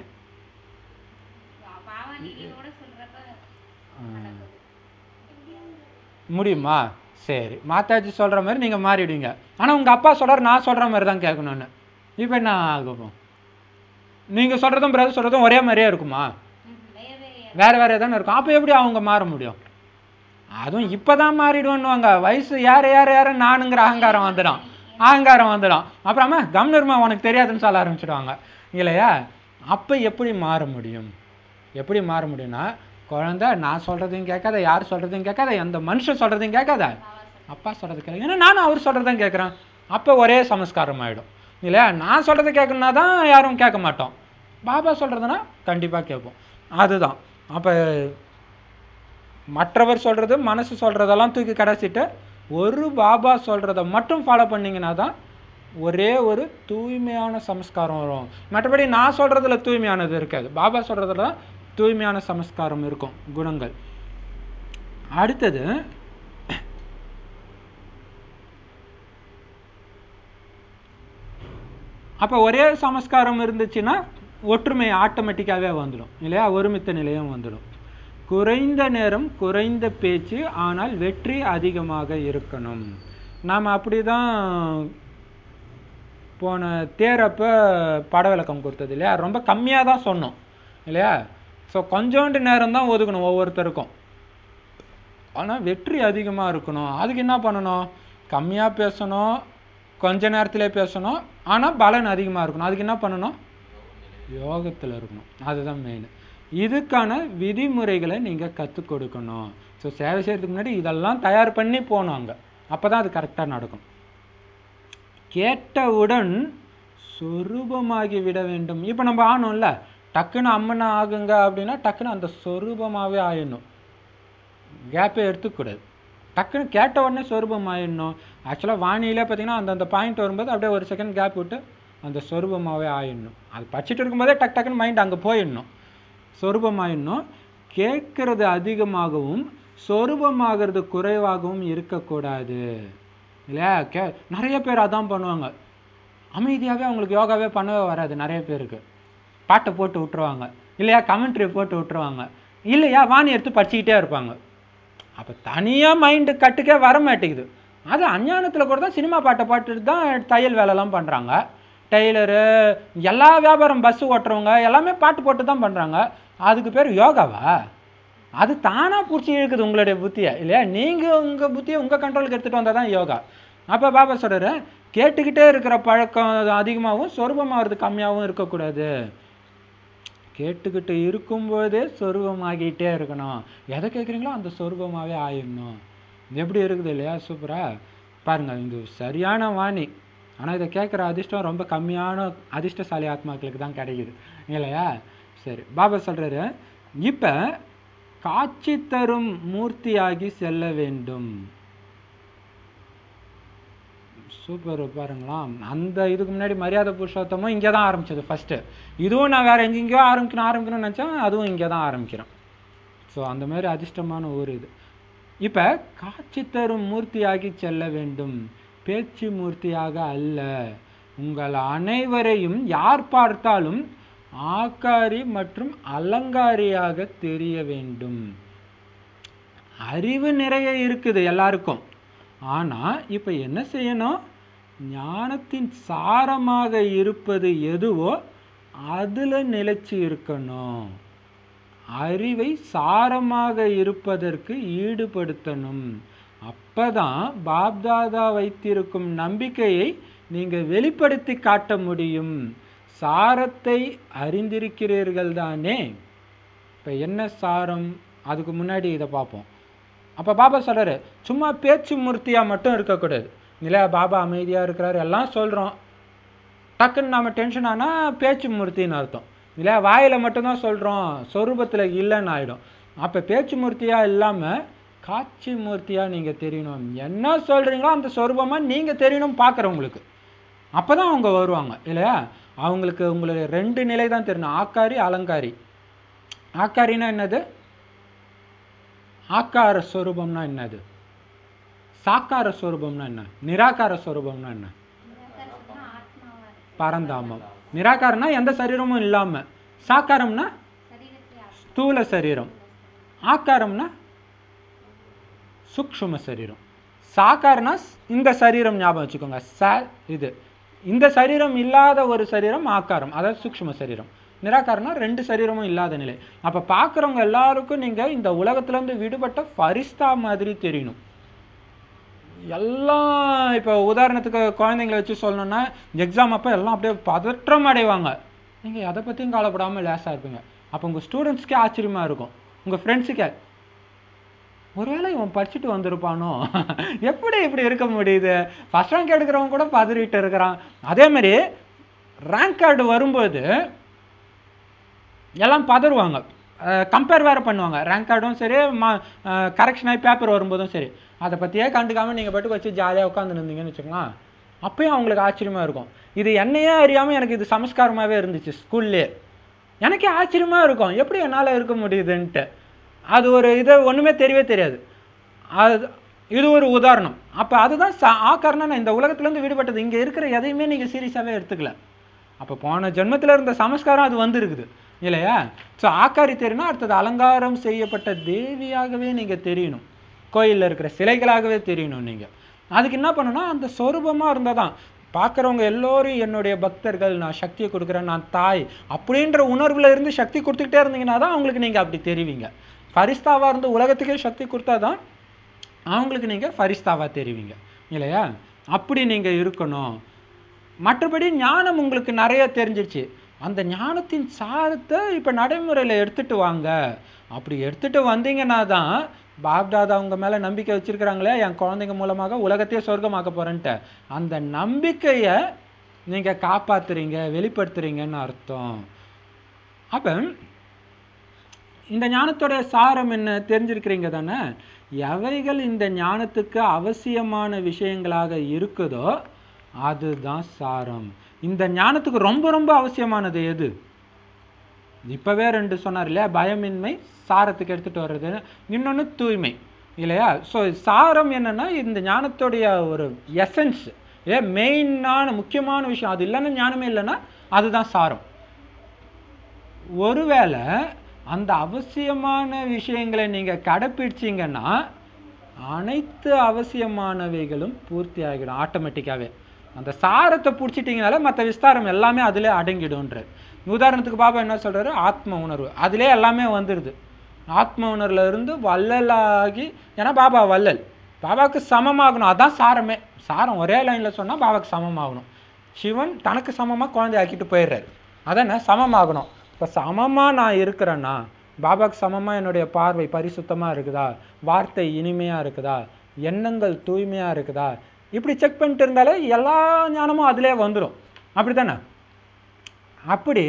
முடியுமா? சரி, மாதாஜி சொல்கிற மாதிரி நீங்கள் மாறிடுவீங்க. ஆனால் உங்கள் அப்பா சொல்கிறார் நான் சொல்கிற மாதிரி தான் கேட்கணுன்னு. இப்போ என்ன ஆகும்? நீங்கள் சொல்கிறதும் பிரதர் சொல்கிறதும் ஒரே மாதிரியே இருக்குமா? வேறு வேறு தானே இருக்கும். அப்போ எப்படி அவங்க மாற முடியும்? அதுவும் இப்போ தான் மாறிடுவோன்னுவாங்க. வயசு யார் நானுங்கிற அகங்காரம் வந்துடும். அப்புறமா கம்னர்மா உனக்கு தெரியாதுன்னு சொல்ல ஆரம்பிச்சிடுவாங்க இல்லையா? அப்போ எப்படி மாற முடியும்? எப்படி மாற முடியும்னா, குழந்தை நான் சொல்கிறதையும் கேட்காத, யார் சொல்கிறதையும் கேட்காத, எந்த மனுஷன் சொல்கிறதையும் கேட்காத, அப்பா சொல்கிறது கேட்க. ஏன்னா நானும் அவர் சொல்கிறதான் கேட்குறேன். அப்போ ஒரே சமஸ்காரம் ஆகிடும் இல்லையா? நான் சொல்கிறத கேட்கணுன்னா தான் யாரும் கேட்க மாட்டோம். பாபா சொல்கிறதுனா கண்டிப்பாக கேட்போம். அதுதான். அப்போ மற்றவர் சொல்கிறது, மனசு சொல்கிறதெல்லாம் தூக்கி கடைச்சிட்டு ஒரு பாபா சொல்கிறத மட்டும் ஃபாலோ பண்ணிங்கன்னா தான் ஒரே ஒரு தூய்மையான சமஸ்காரம் வரும். மற்றபடி நான் சொல்கிறதுல தூய்மையானது இருக்காது, பாபா சொல்கிறதுல தான் தூய்மையான சமஸ்காரம் இருக்கும், குணங்கள். அடுத்தது அப்போ ஒரே சமஸ்காரம் இருந்துச்சுன்னா ஒற்றுமை ஆட்டோமேட்டிக்காகவே வந்துடும் இல்லையா? ஒருமித்த நிலையம் வந்துடும். குறைந்த நேரம், குறைந்த பேச்சு, ஆனால் வெற்றி அதிகமாக இருக்கணும். நாம் அப்படி தான் போன தேரப்போ பட விளக்கம் கொடுத்தது இல்லையா? ரொம்ப கம்மியாக தான் சொன்னோம் இல்லையா? ஸோ கொஞ்சோண்டு நேரம் தான் ஒதுக்கணும் ஒவ்வொருத்தருக்கும். ஆனால் வெற்றி அதிகமாக இருக்கணும். அதுக்கு என்ன பண்ணணும்? கம்மியாக பேசணும், கொஞ்ச நேரத்திலே பேசணும், ஆனால் பலன் அதிகமாக இருக்கணும். அதுக்கு என்ன பண்ணணும்? யோகத்தில் இருக்கணும். அதுதான் மெயின். இதுக்கான விதிமுறைகளை நீங்கள் கற்றுக் கொடுக்கணும். ஸோ சேவை செய்கிறதுக்கு முன்னாடி இதெல்லாம் தயார் பண்ணி போகணும் அங்கே. அப்போ தான் அது கரெக்டாக நடக்கும். கேட்டவுடன் சொரூபமாகி விட வேண்டும். இப்போ நம்ம ஆனோம்ல, டக்குன்னு அம்மனை ஆகுங்க அப்படின்னா டக்குன்னு அந்த சொரூபமாகவே ஆயிடணும். கேப்பே எடுத்துக்கூடாது. டக்குன்னு கேட்ட உடனே சொரூபம் ஆயிடணும். ஆக்சுவலாக வானியிலே பார்த்தீங்கன்னா அந்தந்த பாயிண்ட் வரும்போது அப்படியே ஒரு செகண்ட் கேப் விட்டு அந்த சொரூபமாகவே ஆயிடணும். அது படிச்சுட்டு இருக்கும்போதே டக்குன்னு மைண்ட் அங்கே போயிடணும், சொரூபமாயிடணும். கேட்கறது அதிகமாகவும் சொரூபமாகிறது குறைவாகவும் இருக்கக்கூடாது இல்லையா? நிறைய பேர் அதான் பண்ணுவாங்க. அமைதியாகவே அவங்களுக்கு யோகாவே பண்ணவே வராது நிறைய பேருக்கு. பாட்டை போட்டு விட்டுருவாங்க இல்லையா, கமெண்ட்ரி போட்டு விட்டுருவாங்க இல்லையா, வாணி எடுத்து படிச்சுக்கிட்டே இருப்பாங்க. அப்போ தனியாக மைண்டு கட்டுக்கே வர மாட்டேங்குது. அது அஞ்ஞானத்தில் கூட தான் சினிமா பாட்டை பாட்டுட்டு தான் தையல் வேலைலாம் பண்ணுறாங்க. டெய்லரு, எல்லா வியாபாரம், பஸ்ஸு ஓட்டுறவங்க எல்லாமே பாட்டு போட்டு தான் பண்ணுறாங்க. அதுக்கு பேர் யோகாவா? அது தானாக பிடிச்சி இழுக்குது உங்களுடைய புத்தியை இல்லையா? நீங்கள் உங்கள் புத்தியை உங்கள் கண்ட்ரோலுக்கு எடுத்துகிட்டு வந்தால் தான் யோகா. அப்போ பாபா சொல்கிறாரு, கேட்டுக்கிட்டே இருக்கிற பழக்கம் அதிகமாகவும் சொரூபமாகிறது கம்மியாகவும் இருக்கக்கூடாது. கேட்டுக்கிட்டு இருக்கும்போதே சொரூபமாகிட்டே இருக்கணும். எதை கேட்குறீங்களோ அந்த சொரூபமாகவே ஆயிடணும். எப்படி இருக்குது இல்லையா? சூப்பராக பாருங்கள், இது சரியான வாணி. ஆனால் இதை கேட்குற அதிர்ஷ்டம் ரொம்ப கம்மியான அதிர்ஷ்டசாலி ஆத்மாக்களுக்கு தான் கிடைக்குது இல்லையா? சரி, பாபா சொல்கிறாரு, இப்போ காட்சி தரும் மூர்த்தியாகி செல்ல வேண்டும். சூப்பர். பாருங்களா, அந்த இதுக்கு முன்னாடி மரியாதை புருஷோத்தமும் இங்கே தான் ஆரம்பிச்சது ஃபஸ்ட்டு. இதுவும் நான் வேறு எங்கெங்கேயோ ஆரம்பிக்கணும்னு நினச்சேன், அதுவும் இங்கே தான் ஆரம்பிக்கிறேன். ஸோ அந்த மாதிரி அதிர்ஷ்டமான ஊர் இது. இப்போ காட்சி தரும் மூர்த்தியாகி செல்ல வேண்டும், பேச்சு மூர்த்தியாக அல்ல. உங்கள் அனைவரையும் யார் பார்த்தாலும் ஆக்காரி மற்றும் அலங்காரியாக தெரிய வேண்டும். அறிவு நிறைய இருக்குது எல்லாருக்கும். ஆனால் இப்போ என்ன செய்யணும்? ஞானத்தின் சாரமாக இருப்பது எதுவோ அதில் நிலைச்சி இருக்கணும். அறிவை சாரமாக இருப்பதற்கு ஈடுபடுத்தணும். அப்பதான் பாப்தாதா வைத்திருக்கும் நம்பிக்கையை நீங்கள் வெளிப்படுத்தி காட்ட முடியும். சாரத்தை அறிந்திருக்கிறீர்கள் தானே? இப்போ என்ன சாரம், அதுக்கு முன்னாடி இதை பார்ப்போம். அப்போ பாபா சொல்கிறாரு, சும்மா பேச்சு மூர்த்தியாக மட்டும் இருக்கக்கூடாது இல்லையா? பாபா அமைதியாக இருக்கிறாரு எல்லாம் சொல்கிறோம், டக்குன்னு நம்ம டென்ஷன் ஆனால் பேச்சு மூர்த்தின்னு அர்த்தம் இல்லையா? வாயில் மட்டும்தான் சொல்கிறோம், சொரூபத்தில் இல்லைன்னு ஆகிடும். அப்போ பேச்சு மூர்த்தியாக இல்லாமல் காட்சி மூர்த்தியாக நீங்கள் தெரியணும். என்ன சொல்கிறீங்களோ அந்த சொரூபமாக நீங்கள் தெரியணும் பார்க்குறவங்களுக்கு. அப்போ தான் அவங்க வருவாங்க இல்லையா? அவங்களுக்கு உங்களுடைய 2 நிலை தான் தெரியணும், ஆக்காரி அலங்காரி. ஆக்காரின்னா என்னது? ஆக்கார ஸ்வரூபம்னா என்னது? சாக்கார ஸ்வரூபம்னா என்ன? நிராகார ஸ்வரூபம்னா என்ன? பரந்தாமம். நிராகாரம்னா எந்த சரீரமும் இல்லாம, சாக்காரம்னா ஸ்தூல சரீரம், ஆக்காரம்னா சூக்ஷ்ம சரீரம். சாக்காரம்னா இந்த சரீரம், ஞாபகம் வச்சுக்கோங்க. இது இந்த சரீரம் இல்லாத ஒரு சரீரம் ஆக்காரம், அதாவது சூக்ஷ்ம சரீரம். நிராகாரம்னா 2 சரீரமும் இல்லாத நிலை. அப்ப பாக்குறவங்க எல்லாருக்கும் நீங்க இந்த உலகத்துல இருந்து விடுபட்ட ஃபரிஸ்தா மாதிரி தெரியணும். எல்லாம் இப்போ உதாரணத்துக்கு குழந்தைங்களை வச்சு சொல்லணும்னா, எக்ஸாம் அப்போ எல்லாம் அப்படியே பதற்றம் அடைவாங்க. நீங்கள் எதை பற்றியும் கவலைப்படாமல் லேசாக இருப்பீங்க. அப்போ உங்கள் ஸ்டூடெண்ட்ஸ்க்கே ஆச்சரியமாக இருக்கும், உங்கள் ஃப்ரெண்ட்ஸுக்கே, ஒருவேளை இவன் படிச்சுட்டு வந்திருப்பானோ, எப்படி இப்படி இருக்க முடியுது? ஃபர்ஸ்ட் ரேங்க் எடுக்கிறவங்க கூட பதறிட்டு இருக்கிறான். அதேமாதிரி ரேங்க் கார்டு வரும்போது எல்லாம் பதறுவாங்க, கம்பேர் வேறு பண்ணுவாங்க. ரேங்க் கார்டும் சரி, கரெக்ஷன் ஆகி பேப்பர் வரும்போதும் சரி, அதை பற்றியே கண்டுக்காமல் நீங்கள் பாட்டுக்கு வச்சு ஜாலியாக உட்காந்துருந்தீங்கன்னு வச்சுக்கலாம். அப்பயும் அவங்களுக்கு ஆச்சரியமாக இருக்கும். இது என்னையே அறியாமல் எனக்கு இது சமஸ்காரமாகவே இருந்துச்சு ஸ்கூல்லே. எனக்கே ஆச்சரியமாக இருக்கும், எப்படி என்னால் இருக்க முடியுதுன்ட்டு. அது ஒரு இதை ஒன்றுமே தெரியவே தெரியாது. அது இது ஒரு உதாரணம். அப்போ அதுதான் ஆக்காரனா, நான் இந்த உலகத்துலேருந்து விடுபட்டது. இங்கே இருக்கிற எதையுமே நீங்கள் சீரியஸாகவே எடுத்துக்கல. அப்போ போன ஜென்மத்தில் இருந்த சமஸ்காரம் அது வந்துருக்குது இல்லையா? ஸோ ஆக்காரி தெரியணும். அடுத்தது அலங்காரம் செய்யப்பட்ட தேவியாகவே நீங்கள் தெரியணும், கோயிலில் இருக்கிற சிலைகளாகவே தெரியணும். நீங்கள் அதுக்கு என்ன பண்ணணும்னா, அந்த சொரூபமாக இருந்தால் தான் பார்க்குறவங்க எல்லோரும் என்னுடைய பக்தர்கள், நான் சக்தியை கொடுக்குறேன், நான் தாய் அப்படின்ற உணர்வில் இருந்து சக்தி கொடுத்துக்கிட்டே இருந்தீங்கன்னா தான் அவங்களுக்கு நீங்கள் அப்படி தெரிவிங்க. ஃபரிஸ்தாவாக இருந்து உலகத்துக்கே சக்தி கொடுத்தா தான் அவங்களுக்கு நீங்கள் ஃபரிஸ்தாவாக தெரிவிங்க இல்லையா? அப்படி நீங்கள் இருக்கணும். மற்றபடி ஞானம் உங்களுக்கு நிறைய தெரிஞ்சிச்சு, அந்த ஞானத்தின் சாரத்தை இப்போ நடைமுறையில் எடுத்துகிட்டு வாங்க. அப்படி எடுத்துகிட்டு வந்தீங்கன்னா தான் பாப்தாதா அவங்க மேலே நம்பிக்கை வச்சுருக்கிறாங்களே, என் குழந்தைங்க மூலமாக உலகத்தையே சொர்க்கமாக்க போகிறேன்ட்டு, அந்த நம்பிக்கையை நீங்கள் காப்பாற்றுறீங்க, வெளிப்படுத்துறீங்கன்னு அர்த்தம். அப்போ இந்த ஞானத்தோடைய சாரம் என்ன தெரிஞ்சிருக்கிறீங்க தானே? எவைகள் இந்த ஞானத்துக்கு அவசியமான விஷயங்களாக இருக்குதோ அதுதான் சாரம். இந்த ஞானத்துக்கு ரொம்ப ரொம்ப அவசியமானது எது? இப்பவே 2 சொன்னார் இல்லையா, பயமின்மை சாரத்துக்கு எடுத்துட்டு வர்றது, இன்னொன்னு தூய்மை இல்லையா. ஸோ சாரம் என்னன்னா இந்த ஞானத்துடைய ஒரு எசன்ஸ், மெயினான முக்கியமான விஷயம். அது இல்லைன்னா ஞானமே இல்லைன்னா அதுதான் சாரம். ஒருவேளை அந்த அவசியமான விஷயங்களை நீங்க கடைப்பிடிச்சீங்கன்னா அனைத்து அவசியமானவைகளும் பூர்த்தி ஆகிடும் ஆட்டோமேட்டிக்காவே. அந்த சாரத்தை பிடிச்சிட்டீங்கனால மற்ற விஸ்தாரம் எல்லாமே அதிலே அடங்கிடும்ன்ற. உதாரணத்துக்கு பாபா என்ன சொல்றாரு, ஆத்ம உணர்வு, அதிலே எல்லாமே வந்துடுது. ஆத்ம உணர்வுல இருந்து வள்ளலாகி, ஏன்னா பாபா வள்ளல், பாபாவுக்கு சமமாகணும், அதான் சாரமே. சாரம் ஒரே லைன்ல சொன்னா பாபாவுக்கு சமமாகணும். சிவன் தனக்கு சமமா குழந்தை ஆக்கிட்டு போயிடுறாரு, அதானே சமமாகணும். இப்போ சமமா நான் இருக்கிறேன்னா, பாபாவுக்கு சமமா என்னுடைய பார்வை பரிசுத்தமா இருக்குதா, வார்த்தை இனிமையா இருக்குதா, எண்ணங்கள் தூய்மையா இருக்குதா, இப்படி செக் பண்ணிட்டு இருந்தாலே எல்லா ஞானமும் அதிலே வந்துடும். அப்படித்தானே? அப்படி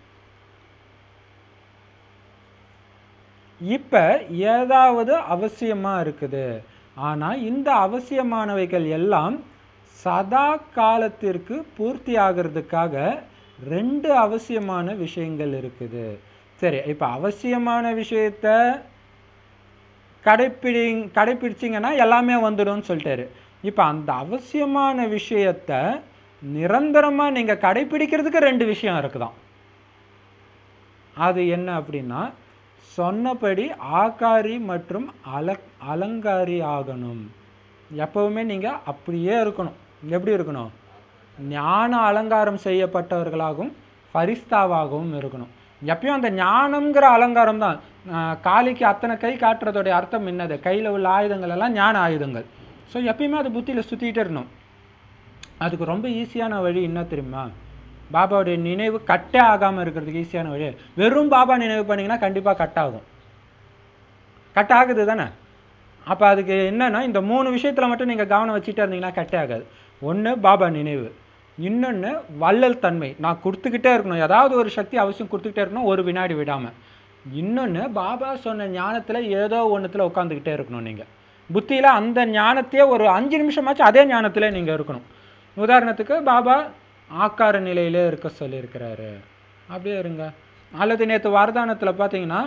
இப்ப ஏதாவது அவசியமா இருக்குது, ஆனா இந்த அவசியமானவைகள் எல்லாம் சதா காலத்திற்கு பூர்த்தி ஆகிறதுக்காக 2 அவசியமான விஷயங்கள் இருக்குது. சரி, இப்ப அவசியமான விஷயத்த கடைப்பிடிச்சிங்கன்னா எல்லாமே வந்துடும் சொல்லிட்டாரு. இப்ப அந்த அவசியமான விஷயத்த நிரந்தரமா நீங்க கடைப்பிடிக்கிறதுக்கு 2 விஷயம் இருக்குதான். அது என்ன அப்படின்னா, சொன்னபடி ஆகாரி மற்றும் அலங்காரி ஆகணும். எப்பவுமே நீங்க அப்படியே இருக்கணும். எப்படி இருக்கணும்? ஞான அலங்காரம் செய்யப்பட்டவர்களாகவும் பரிஸ்தாவாகவும் இருக்கணும். எப்பயும் அந்த ஞானம்ங்கிற அலங்காரம் தான். காளிக்கு அத்தனை கை காட்டுறதோடைய அர்த்தம் என்னது? கையில் உள்ள ஆயுதங்கள் எல்லாம் ஞான ஆயுதங்கள். ஸோ எப்பயுமே அது புத்தியில் சுற்றிக்கிட்டே இருக்கணும். அதுக்கு ரொம்ப ஈஸியான வழி என்ன தெரியுமா? பாபாவுடைய நினைவு கட்டே ஆகாமல் இருக்கிறதுக்கு ஈஸியான வழி, வெறும் பாபா நினைவு பண்ணிங்கன்னா கண்டிப்பாக கட் ஆகும். கட் ஆகுது தானே? அப்போ அதுக்கு என்னன்னா, இந்த 3 விஷயத்தில் மட்டும் நீங்கள் கவனம் வச்சுட்டே இருந்தீங்கன்னா கட்டே ஆகாது. ஒன்று பாபா நினைவு, இன்னொன்று வள்ளல் தன்மை, நான் கொடுத்துக்கிட்டே இருக்கணும், ஏதாவது ஒரு சக்தி அவசியம் கொடுத்துக்கிட்டே இருக்கணும் ஒரு வினாடி விடாமல். இன்னொன்று பாபா சொன்ன ஞானத்தில் ஏதோ ஒன்றுத்தில் உட்காந்துக்கிட்டே இருக்கணும். நீங்கள் புத்தியில் அந்த ஞானத்தையே ஒரு 5 நிமிஷமாச்சும் அதே ஞானத்திலே நீங்கள் இருக்கணும். உதாரணத்துக்கு பாபா ஆக்கார நிலையிலே இருக்க சொல்லியிருக்கிறாரு, அப்படியே இருங்க. அல்லது நேற்று வரதானத்தில் பார்த்தீங்கன்னா,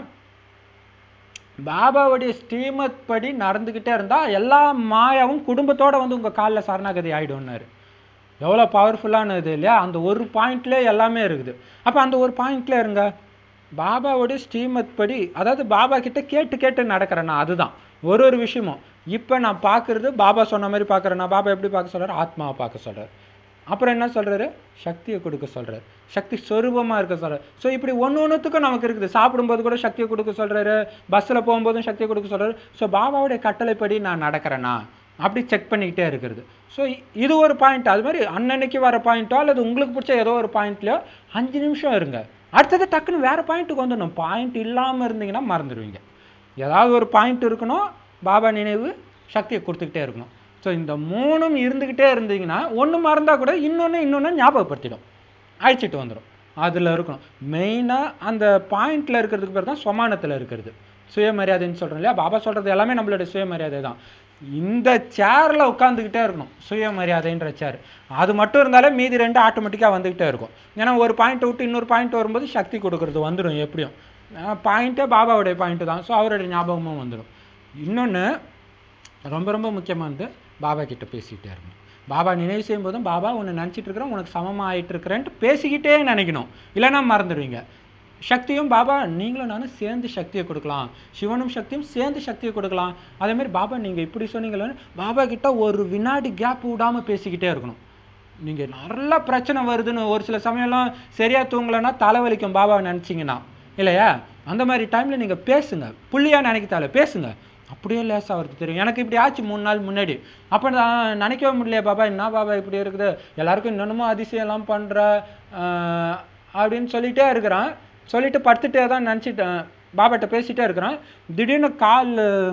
பாபாவுடைய ஸ்ரீமத் படி நடந்துக்கிட்டே இருந்தால் எல்லா மாயாவும் குடும்பத்தோடு வந்து உங்கள் காலில் சரணாகதி ஆகிடும்னாரு. எவ்வளோ பவர்ஃபுல்லானது இல்லையா? அந்த ஒரு பாயிண்ட்லேயே எல்லாமே இருக்குது. அப்போ அந்த ஒரு பாயிண்ட்ல இருங்க. பாபாவுடைய ஸ்ரீமத் படி, அதாவது பாபா கிட்ட கேட்டு கேட்டு நடக்கிறேன்னா அதுதான் ஒரு விஷயமும். இப்போ நான் பார்க்குறது பாபா சொன்ன மாதிரி பார்க்குறேன்னா, பாபா எப்படி பார்க்க சொல்கிறார்? ஆத்மாவை பார்க்க சொல்கிறார். அப்புறம் என்ன சொல்கிறாரு? சக்தியை கொடுக்க சொல்கிறார், சக்தி சொரூபமாக இருக்க சொல்கிறார். ஸோ இப்படி ஒன்றுத்துக்கும் நமக்கு இருக்குது. சாப்பிடும்போது கூட சக்தியை கொடுக்க சொல்கிறாரு, பஸ்ஸில் போகும்போதும் சக்தியை கொடுக்க சொல்கிறாரு. ஸோ பாபாவுடைய கட்டளைப்படி நான் நடக்கிறேன்னா அப்படி செக் பண்ணிக்கிட்டே இருக்கிறது. ஸோ இது ஒரு பாயிண்ட். அது மாதிரி அன்னன்னைக்கு வர பாயிண்ட்டோ அல்லது உங்களுக்கு பிடிச்ச ஏதோ ஒரு பாயிண்ட்லையோ 5 நிமிஷம் இருங்க. அடுத்தது டக்குன்னு வேறு பாயிண்ட்டுக்கு வந்துடணும். பாயிண்ட் இல்லாமல் இருந்தீங்கன்னா மறந்துடுவீங்க. ஏதாவது ஒரு பாயிண்ட் இருக்கணும், பாபா நினைவு, சக்தியை கொடுத்துக்கிட்டே இருக்கணும். ஸோ இந்த 3ம் இருந்துக்கிட்டே இருந்தீங்கன்னா ஒன்று மறந்தால் கூட இன்னொன்று ஞாபகப்படுத்திடும், அழைச்சிட்டு வந்துடும். அதில் இருக்கணும். மெயினாக அந்த பாயிண்டில் இருக்கிறதுக்கு பேர் தான் சொமானத்தில் இருக்கிறது, சுயமரியாதைன்னு சொல்கிறோம் இல்லையா? பாபா சொல்கிறது எல்லாமே நம்மளுடைய சுயமரியாதை தான். இந்த சேரில் உட்காந்துக்கிட்டே இருக்கணும், சுயமரியாதைன்ற சேர். அது மட்டும் இருந்தாலே மீதி 2 ஆட்டோமேட்டிக்காக வந்துக்கிட்டே இருக்கும். ஏன்னா ஒரு பாயிண்ட்டை விட்டு இன்னொரு பாயிண்ட் வரும்போது சக்தி கொடுக்கறது வந்துடும். எப்படியும் பாயிண்ட்டே பாபாவுடைய பாயிண்ட்டு தான். ஸோ அவருடைய ஞாபகமும் வந்துடும். இன்னொன்று ரொம்ப ரொம்ப முக்கியமானது, பாபா கிட்ட பேசிக்கிட்டே இருக்கணும். பாபா நினைவு செய்யும் போதும் பாபா உன்னை நினச்சிட்டு இருக்கிறேன், உனக்கு சமமாக ஆகிட்டு இருக்கிறேன்ட்டு பேசிக்கிட்டே நினைக்கணும், இல்லைன்னா மறந்துடுவீங்க. சக்தியும் பாபா நீங்களும் நானும் சேர்ந்து சக்தியை கொடுக்கலாம், சிவனும் சக்தியும் சேர்ந்து சக்தியை கொடுக்கலாம். அதேமாதிரி பாபா நீங்கள் இப்படி சொன்னீங்களே, பாபா கிட்ட ஒரு வினாடி கேப் விடாமல் பேசிக்கிட்டே இருக்கணும். நீங்கள் நல்ல பிரச்சனை வருதுன்னு ஒரு சில சமயம்லாம் சரியாக தூங்கலைன்னா தலைவலிக்கும் பாபாவை நினச்சிங்கன்னா இல்லையா? அந்த மாதிரி டைமில் நீங்கள் பேசுங்க, புள்ளியாக நினைக்கத்தால பேசுங்க, அப்படியே லேசாக வருது தெரியும். எனக்கு இப்படி ஆச்சு 3 நாள் முன்னாடி. அப்போ நான் நினைக்கவே முடியலையே, பாபா என்ன பாபா இப்படி இருக்குது, எல்லாருக்கும் இன்னொன்னுமும் அதிசயம்லாம் பண்ணுற அப்படின்னு சொல்லிகிட்டே இருக்கிறான். சொல்லிட்டு படுத்துட்டே தான் நினச்சிட்டேன், பாபாட்ட பேசிகிட்டே இருக்கிறான். திடீர்னு கால்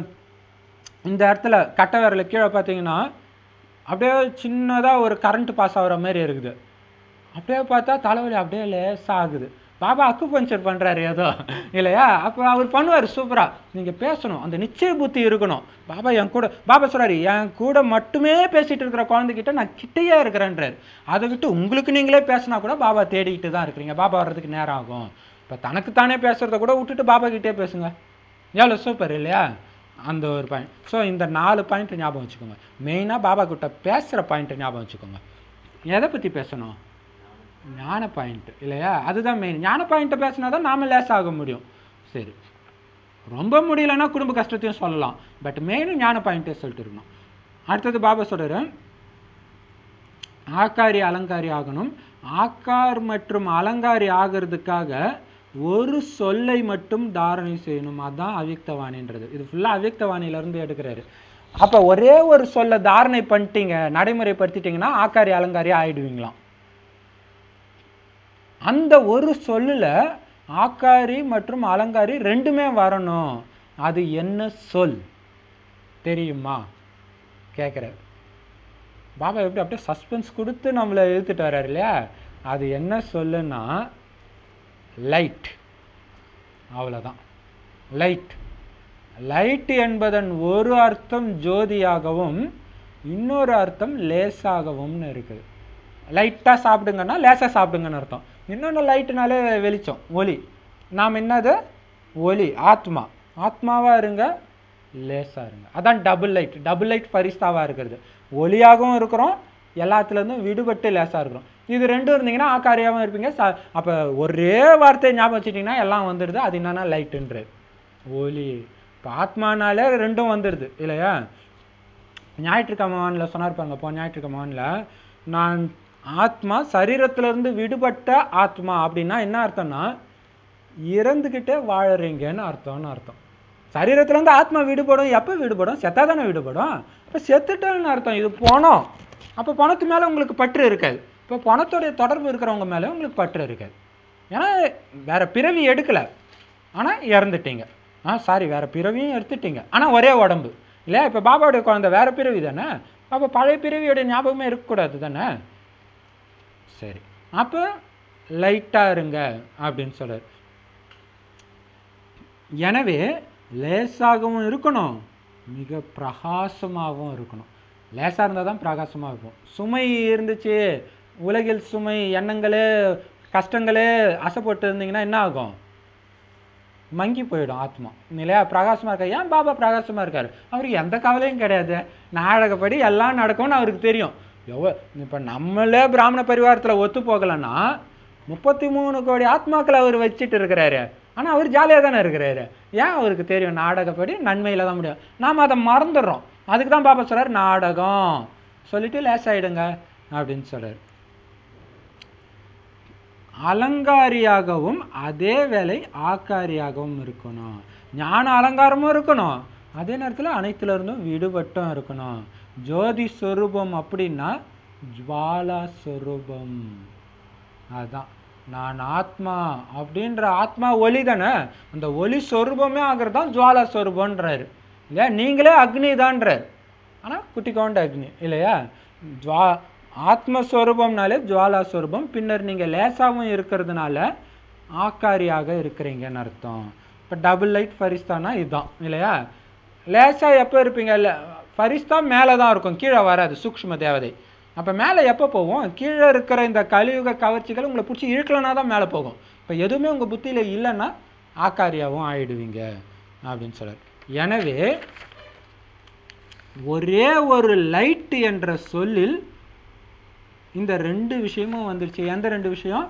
இந்த இடத்துல கட்டை விரல கீழே பார்த்தீங்கன்னா அப்படியே சின்னதாக ஒரு கரண்ட் பாஸ் ஆகிற மாதிரி இருக்குது. அப்படியே பார்த்தா தலைவலி அப்படியே லேசாக ஆகுது. பாபா அக்கு பஞ்சர் பண்றாரு ஏதோ இல்லையா? அப்போ அவர் பண்ணுவார் சூப்பரா. நீங்க பேசணும், அந்த நிச்சய புத்தி இருக்கணும். பாபா என் கூட, பாபா சொல்றாரு என் கூட மட்டுமே பேசிட்டு இருக்கிற குழந்தைகிட்ட நான் கிட்டையே இருக்கிறேன்றாரு. அதை விட்டு உங்களுக்கு நீங்களே பேசினா கூட பாபா தேடிக்கிட்டு தான் இருக்கிறீங்க. பாபா வர்றதுக்கு நேரம் ஆகும். இப்போ தனக்குத்தானே பேசுறத கூட விட்டுட்டு பாபா கிட்டே பேசுங்க. எவ்வளோ சூப்பர் இல்லையா? அந்த ஒரு பாயிண்ட். ஸோ இந்த 4 பாயிண்ட் ஞாபகம் வச்சுக்கோங்க. மெயினாக பாபா கிட்ட பேசுகிற பாயிண்ட்டை ஞாபகம் வச்சுக்கோங்க. எதை பற்றி பேசணும்? ஞான பாயிண்ட் இல்லையா? அதுதான் மெயின். ஞான பாயிண்ட்டை பேசினா தான் நாம லேஸ் ஆக முடியும். சரி, ரொம்ப முடியலன்னா குடும்ப கஷ்டத்தையும் சொல்லலாம். பட் மெயின் ஞான பாயிண்ட்டே சொல்லிட்டு இருக்கணும். அடுத்தது பாபா சொல்றாரு ஆக்காரி அலங்காரி ஆகணும். ஆக்கார் மற்றும் அலங்காரி ஆகிறதுக்காக ஒரு சொல்லை மட்டும் தாரணை செய்யணும். அதுதான் அவ்யக்தவாணின்றது. இது ஃபுல்லா அவ்யக்தவாணியிலிருந்து எடுக்கிறாரு. அப்ப ஒரே ஒரு சொல்ல தாரணை பண்ணிட்டீங்க, நடைமுறைப்படுத்திட்டீங்கன்னா ஆக்காரி அலங்காரி ஆயிடுவீங்களாம். அந்த ஒரு சொல்லுல ஆக்காரி மற்றும் அலங்காரி ரெண்டுமே வரணும். அது என்ன சொல் தெரியுமா கேட்குற பாபா? எப்படி அப்படியே சஸ்பென்ஸ் கொடுத்து நம்மளை இழுத்துட்டு வர்றாரு இல்லையா? அது என்ன சொல்லுன்னா லைட். அவ்வளவுதான். லைட். லைட் என்பதன் ஒரு அர்த்தம் ஜோதியாகவும் இன்னொரு அர்த்தம் லேசாகவும் இருக்குது. லைட்டா சாப்பிடுங்கன்னா லேசா சாப்பிடுங்கன்னு அர்த்தம். இன்னொன்று லைட்னாலே வெளிச்சம், ஒளி. நாம் என்னது? ஒளி, ஆத்மா. ஆத்மாவா இருங்க, லேசா இருங்க. அதான் டபுள் லைட். டபுள் லைட் ஃபரிஸ்தாவா இருக்கிறது. ஒளியாகவும் இருக்கிறோம், எல்லாத்துலேருந்தும் விடுபட்டு லேசா இருக்கிறோம். இது ரெண்டும் இருந்தீங்கன்னா ஆக்காரியாகவும் இருப்பீங்க. அப்போ ஒரே வார்த்தையை ஞாபகம் வச்சுட்டிங்கன்னா எல்லாம் வந்துடுது. அது என்னன்னா லைட்டுன்ற ஒளி. இப்போ ஆத்மானாலே ரெண்டும் வந்துடுது இல்லையா? ஞாயிற்றுக்கிழமை மகனில் சொன்னார் பாருங்க. இப்போ ஞாயிற்றுக்கிழமை மகனில் நான் ஆத்மா, சரீரத்திலிருந்து விடுபட்ட ஆத்மா அப்படின்னா என்ன அர்த்தம்னா இறந்துக்கிட்டே வாழறீங்கன்னு அர்த்தம். சரீரத்திலேருந்து ஆத்மா விடுபடும். எப்போ விடுபடும்? செத்தா தானே விடுபடும். இப்போ செத்துட்டேன்னு அர்த்தம். இது பணம். அப்போ பணத்து மேலே உங்களுக்கு பற்று இருக்காது. இப்போ பணத்துடைய தொடர்பு இருக்கிறவங்க மேலே உங்களுக்கு பற்று இருக்காது. ஏன்னா வேற பிறவி எடுக்கலை, ஆனால் இறந்துட்டீங்க. சாரி, வேற பிறவியும் எடுத்துட்டீங்க, ஆனால் ஒரே உடம்பு இல்லையா? இப்போ பாபாவுடைய குழந்தை வேற பிறவி தானே. அப்போ பழைய பிறவியோடைய ஞாபகமே இருக்கக்கூடாது தானே. சரி, அப்போ லைட்டாக இருங்க அப்படின்னு சொல்றாரு. எனவே லேசாகவும் இருக்கணும், மிக பிரகாசமாகவும் இருக்கணும். லேசாக இருந்தால் தான் பிரகாசமாக இருக்கும். சுமை இருந்துச்சு, உலகில் சுமை, எண்ணங்களே, கஷ்டங்களே அசைப்பட்டு இருந்தீங்கன்னா என்ன ஆகும்? மங்கி போயிடும் ஆத்மா இல்லையா? பிரகாசமாக இருக்க. ஏன் பாபா பிரகாசமாக இருக்காரு? அவருக்கு எந்த கவலையும் கிடையாது. நாடகப்படி எல்லாம் நடக்கும்னு அவருக்கு தெரியும். இப்போ நம்மளே பிராமண பரிவாரத்தில் ஒத்து போகலைன்னா 33 கோடி ஆத்மாக்களை அவர் வச்சுட்டு இருக்கிறாரு. ஆனால் அவர் ஜாலியாக தானே இருக்கிறாரு. ஏன்? அவருக்கு தெரியும் நாடகப்படி நன்மையில தான் முடியும். நாம் அதை மறந்துடுறோம். அதுக்கு தான் பாபா சொல்றாரு நாடகம் சொல்லிட்டு லேசாயிடுங்க அப்படின்னு சொல்றாரு. அலங்காரியாகவும் அதே வேளை ஆக்காரியாகவும் இருக்கணும். ஞான அலங்காரமும் இருக்கணும், அதே நேரத்தில் அனைத்துல இருந்தும் விடுபட்டும் இருக்கணும். ஜோதி ஸ்வரூபம் அப்படின்னா ஜுவாலா ஸ்வரூபம். அதுதான் நான் ஆத்மா அப்படின்ற ஆத்மா ஒளி தானே. அந்த ஒளி ஸ்வரூபமே ஆகிறது தான் ஜுவாலா ஸ்வரூபன்றாரு இல்லையா? நீங்களே அக்னி தான்றார், ஆனால் குட்டிக்கோண்ட அக்னி இல்லையா? ஆத்மஸ்வரூபம்னாலே ஜுவாலா ஸ்வரூபம். பின்னர் நீங்கள் லேசாகவும் இருக்கிறதுனால ஆக்காரியாக இருக்கிறீங்கன்னு அர்த்தம். இப்போ டபுள் லைட் ஃபரிஸ்தானா இதுதான் இல்லையா? லேசா எப்போ இருப்பீங்க? இல்லை, ஃபரிஸ்தா மேலே தான் இருக்கும், கீழே வராது, சூக்ஷ்ம தேவதை. அப்போ மேலே எப்போ போவோம்? கீழே இருக்கிற இந்த கலியுக கவர்ச்சிகள் உங்களை பிடிச்சி இழுக்கலனா தான் மேலே போகும். இப்போ எதுவுமே உங்கள் புத்தியில் இல்லைன்னா ஆக்காரியாகவும் ஆயிடுவீங்க அப்படின்னு சொல்றாரு. எனவே ஒரே ஒரு லைட் என்ற சொல்லில் இந்த ரெண்டு விஷயமும் வந்துருச்சு. எந்த ரெண்டு விஷயம்?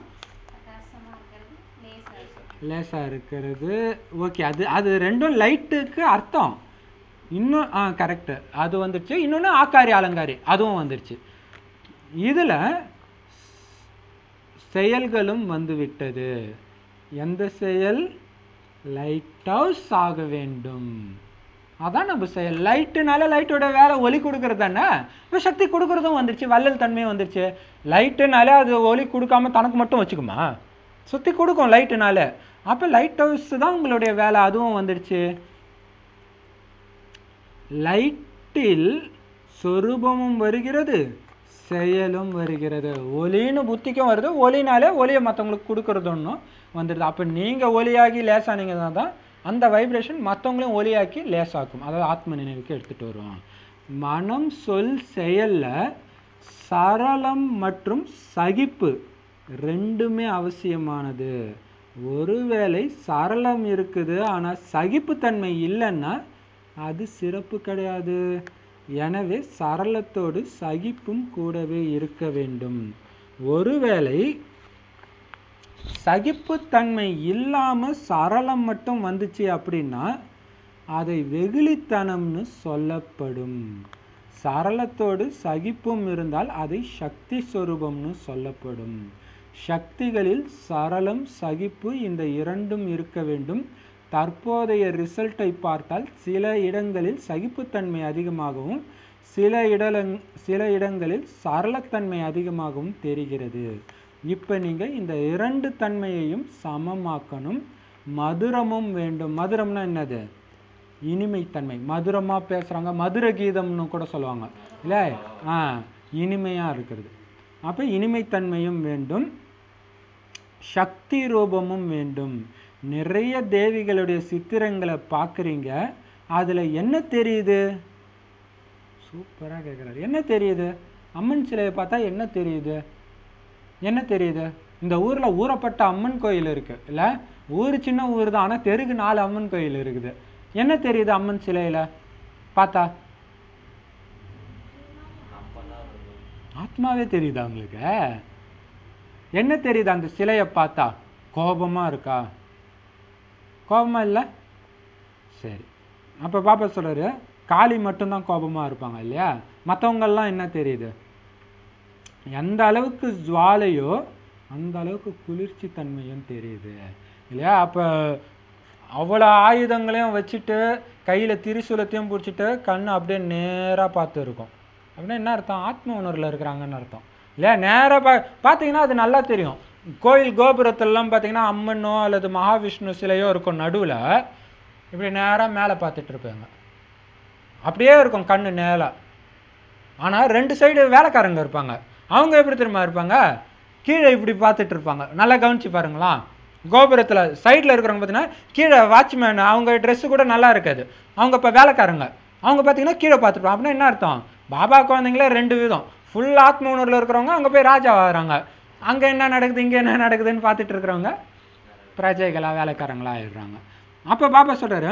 லேசா இருக்கிறது. ஓகே, அது ரெண்டும் லைட்டுக்கு அர்த்தம். இன்னும் கரெக்ட், அது வந்துருச்சு. இன்னொன்று ஆக்காரி அலங்காரி, அதுவும் வந்துருச்சு. இதுல செயல்களும் வந்து விட்டது. எந்த செயல்? லைட் ஹவுஸ் ஆக வேண்டும். அதான் நம்ம செயல். லைட்டுனால லைட்டோட வேலை ஒளி கொடுக்கறது தானே. இப்போ சக்தி கொடுக்கறதும் வந்துருச்சு, வள்ளல் தன்மையும் வந்துருச்சு. லைட்டுனாலே அது ஒளி கொடுக்காம தனக்கு மட்டும் வச்சுக்குமா? சுற்றி கொடுக்கும் லைட்டுனால. அப்போ லைட் ஹவுஸ் தான் உங்களுடைய வேலை, அதுவும் வந்துடுச்சு. லைட்டில் சொரூபமும் வருகிறது, செயலும் வருகிறது. ஒளின்னு புத்திக்கும் வருது, ஒளினாலே ஒளியை மற்றவங்களுக்கு கொடுக்கறது ஒன்றும், வந்துடுது. அப்போ நீங்கள் ஒலியாகி லேசானீங்கன்னா தான் அந்த வைப்ரேஷன் மற்றவங்களையும் ஒலியாக்கி லேசாக்கும். அதாவது ஆத்ம நினைவுக்கு எடுத்துகிட்டு வரும். மனம் சொல் செயலில் சரளம் மற்றும் சகிப்பு ரெண்டுமே அவசியமானது. ஒருவேளை சரளம் இருக்குது ஆனால் சகிப்புத்தன்மை இல்லைன்னா அது சிறப்பு கிடையாது. எனவே சரளத்தோடு சகிப்பும் கூடவே இருக்க வேண்டும். ஒருவேளை சகிப்புத்தன்மை இல்லாமல் சரளம் மட்டும் வந்துச்சு அப்படின்னா அதை வெகுளித்தனம்னு சொல்லப்படும். சரளத்தோடு சகிப்பும் இருந்தால் அதை சக்தி சொரூபம்னு சொல்லப்படும். சக்திகளில் சரளம் சகிப்பு இந்த இரண்டும் இருக்க வேண்டும். தற்போதைய ரிசல்ட்டை பார்த்தால் சில இடங்களில் சகிப்புத்தன்மை அதிகமாகவும் சில இடங்களில் சரளத்தன்மை அதிகமாகவும் தெரிகிறது. இப்போ நீங்கள் இந்த இரண்டு தன்மையையும் சமமாக்கணும். மதுரமும் வேண்டும். மதுரம்னா என்னது? இனிமைத்தன்மை. மதுரமாக பேசுகிறாங்க, மதுர கீதம்னு கூட சொல்லுவாங்க இல்லை? இனிமையாக இருக்கிறது. அப்போ இனிமைத்தன்மையும் வேண்டும், சக்தி ரூபமும் வேண்டும். நிறைய தேவிகளுடைய சித்திரங்களை பார்க்குறீங்க, அதில் என்ன தெரியுது? சூப்பராக கேட்குறாரு. என்ன தெரியுது? அம்மன் சிலையை பார்த்தா என்ன தெரியுது? என்ன தெரியுது? இந்த ஊரில் ஊறப்பட்ட அம்மன் கோயில் இருக்குது இல்லை? ஊர் சின்ன ஊர் தான், ஆனால் தெருக்கு 4 அம்மன் கோயில் இருக்குது. என்ன தெரியுது அம்மன் சிலையில் பார்த்தா? ஆத்மாவே தெரியுதா உங்களுக்கு? என்ன தெரியுது அந்த சிலையை பார்த்தா? கோபமாக இருக்கா? கோபமாக இல்லை? சரி, அப்போ பாப்பா சொல்கிறாரு காளி மட்டும்தான் கோபமாக இருப்பாங்க இல்லையா? மற்றவங்கெல்லாம் என்ன தெரியுது? எந்த அளவுக்கு ஜுவாலையோ அந்த அளவுக்கு குளிர்ச்சி தன்மையும் தெரியுது இல்லையா? அப்போ அவ்வளோ ஆயுதங்களையும் வச்சுட்டு கையில் திரிசூலத்தையும் பிடிச்சிட்டு கண் அப்படியே நேராக பார்த்து இருக்கும் அப்படின்னா என்ன அர்த்தம்? ஆத்ம உணர்வில் இருக்கிறாங்கன்னு அர்த்தம் இல்லையா? நேராக பார்த்தீங்கன்னா அது நல்லா தெரியும். கோயில் கோபுரத்திலலாம் பார்த்தீங்கன்னா அம்மனோ அல்லது மகாவிஷ்ணு சிலையோ இருக்கும், நடுவில் இப்படி நேராக மேலே பார்த்துட்டு இருப்பாங்க, அப்படியே இருக்கும் கண்ணு நேராக. ஆனால் 2 சைடு வேலைக்காரங்க இருப்பாங்க, அவங்க எப்படி தெரியுமா இருப்பாங்க? கீழே இப்படி பார்த்துட்டு இருப்பாங்க. நல்லா கவனிச்சு பாருங்களா, கோபுரத்தில் சைடில் இருக்கிறவங்க பார்த்தீங்கன்னா கீழே வாட்ச்மேன், அவங்க ட்ரெஸ்ஸு கூட நல்லா இருக்காது, அவங்க இப்போ வேலைக்காரங்க, அவங்க பார்த்தீங்கன்னா கீழே பார்த்துருப்பாங்க. அப்படின்னா என்ன அர்த்தம்? பாபா குழந்தைங்களே 2 விதம். ஃபுல் ஆத்ம உணர்வில் இருக்கிறவங்க அங்கே போய் ராஜா ஆகிறாங்க, அங்கே என்ன நடக்குது இங்கே என்ன நடக்குதுன்னு பார்த்துட்டு இருக்கிறவங்க பிரஜைகளா வேலைக்காரங்களா ஆயிடுறாங்க. அப்போ பாபா சொல்கிறாரு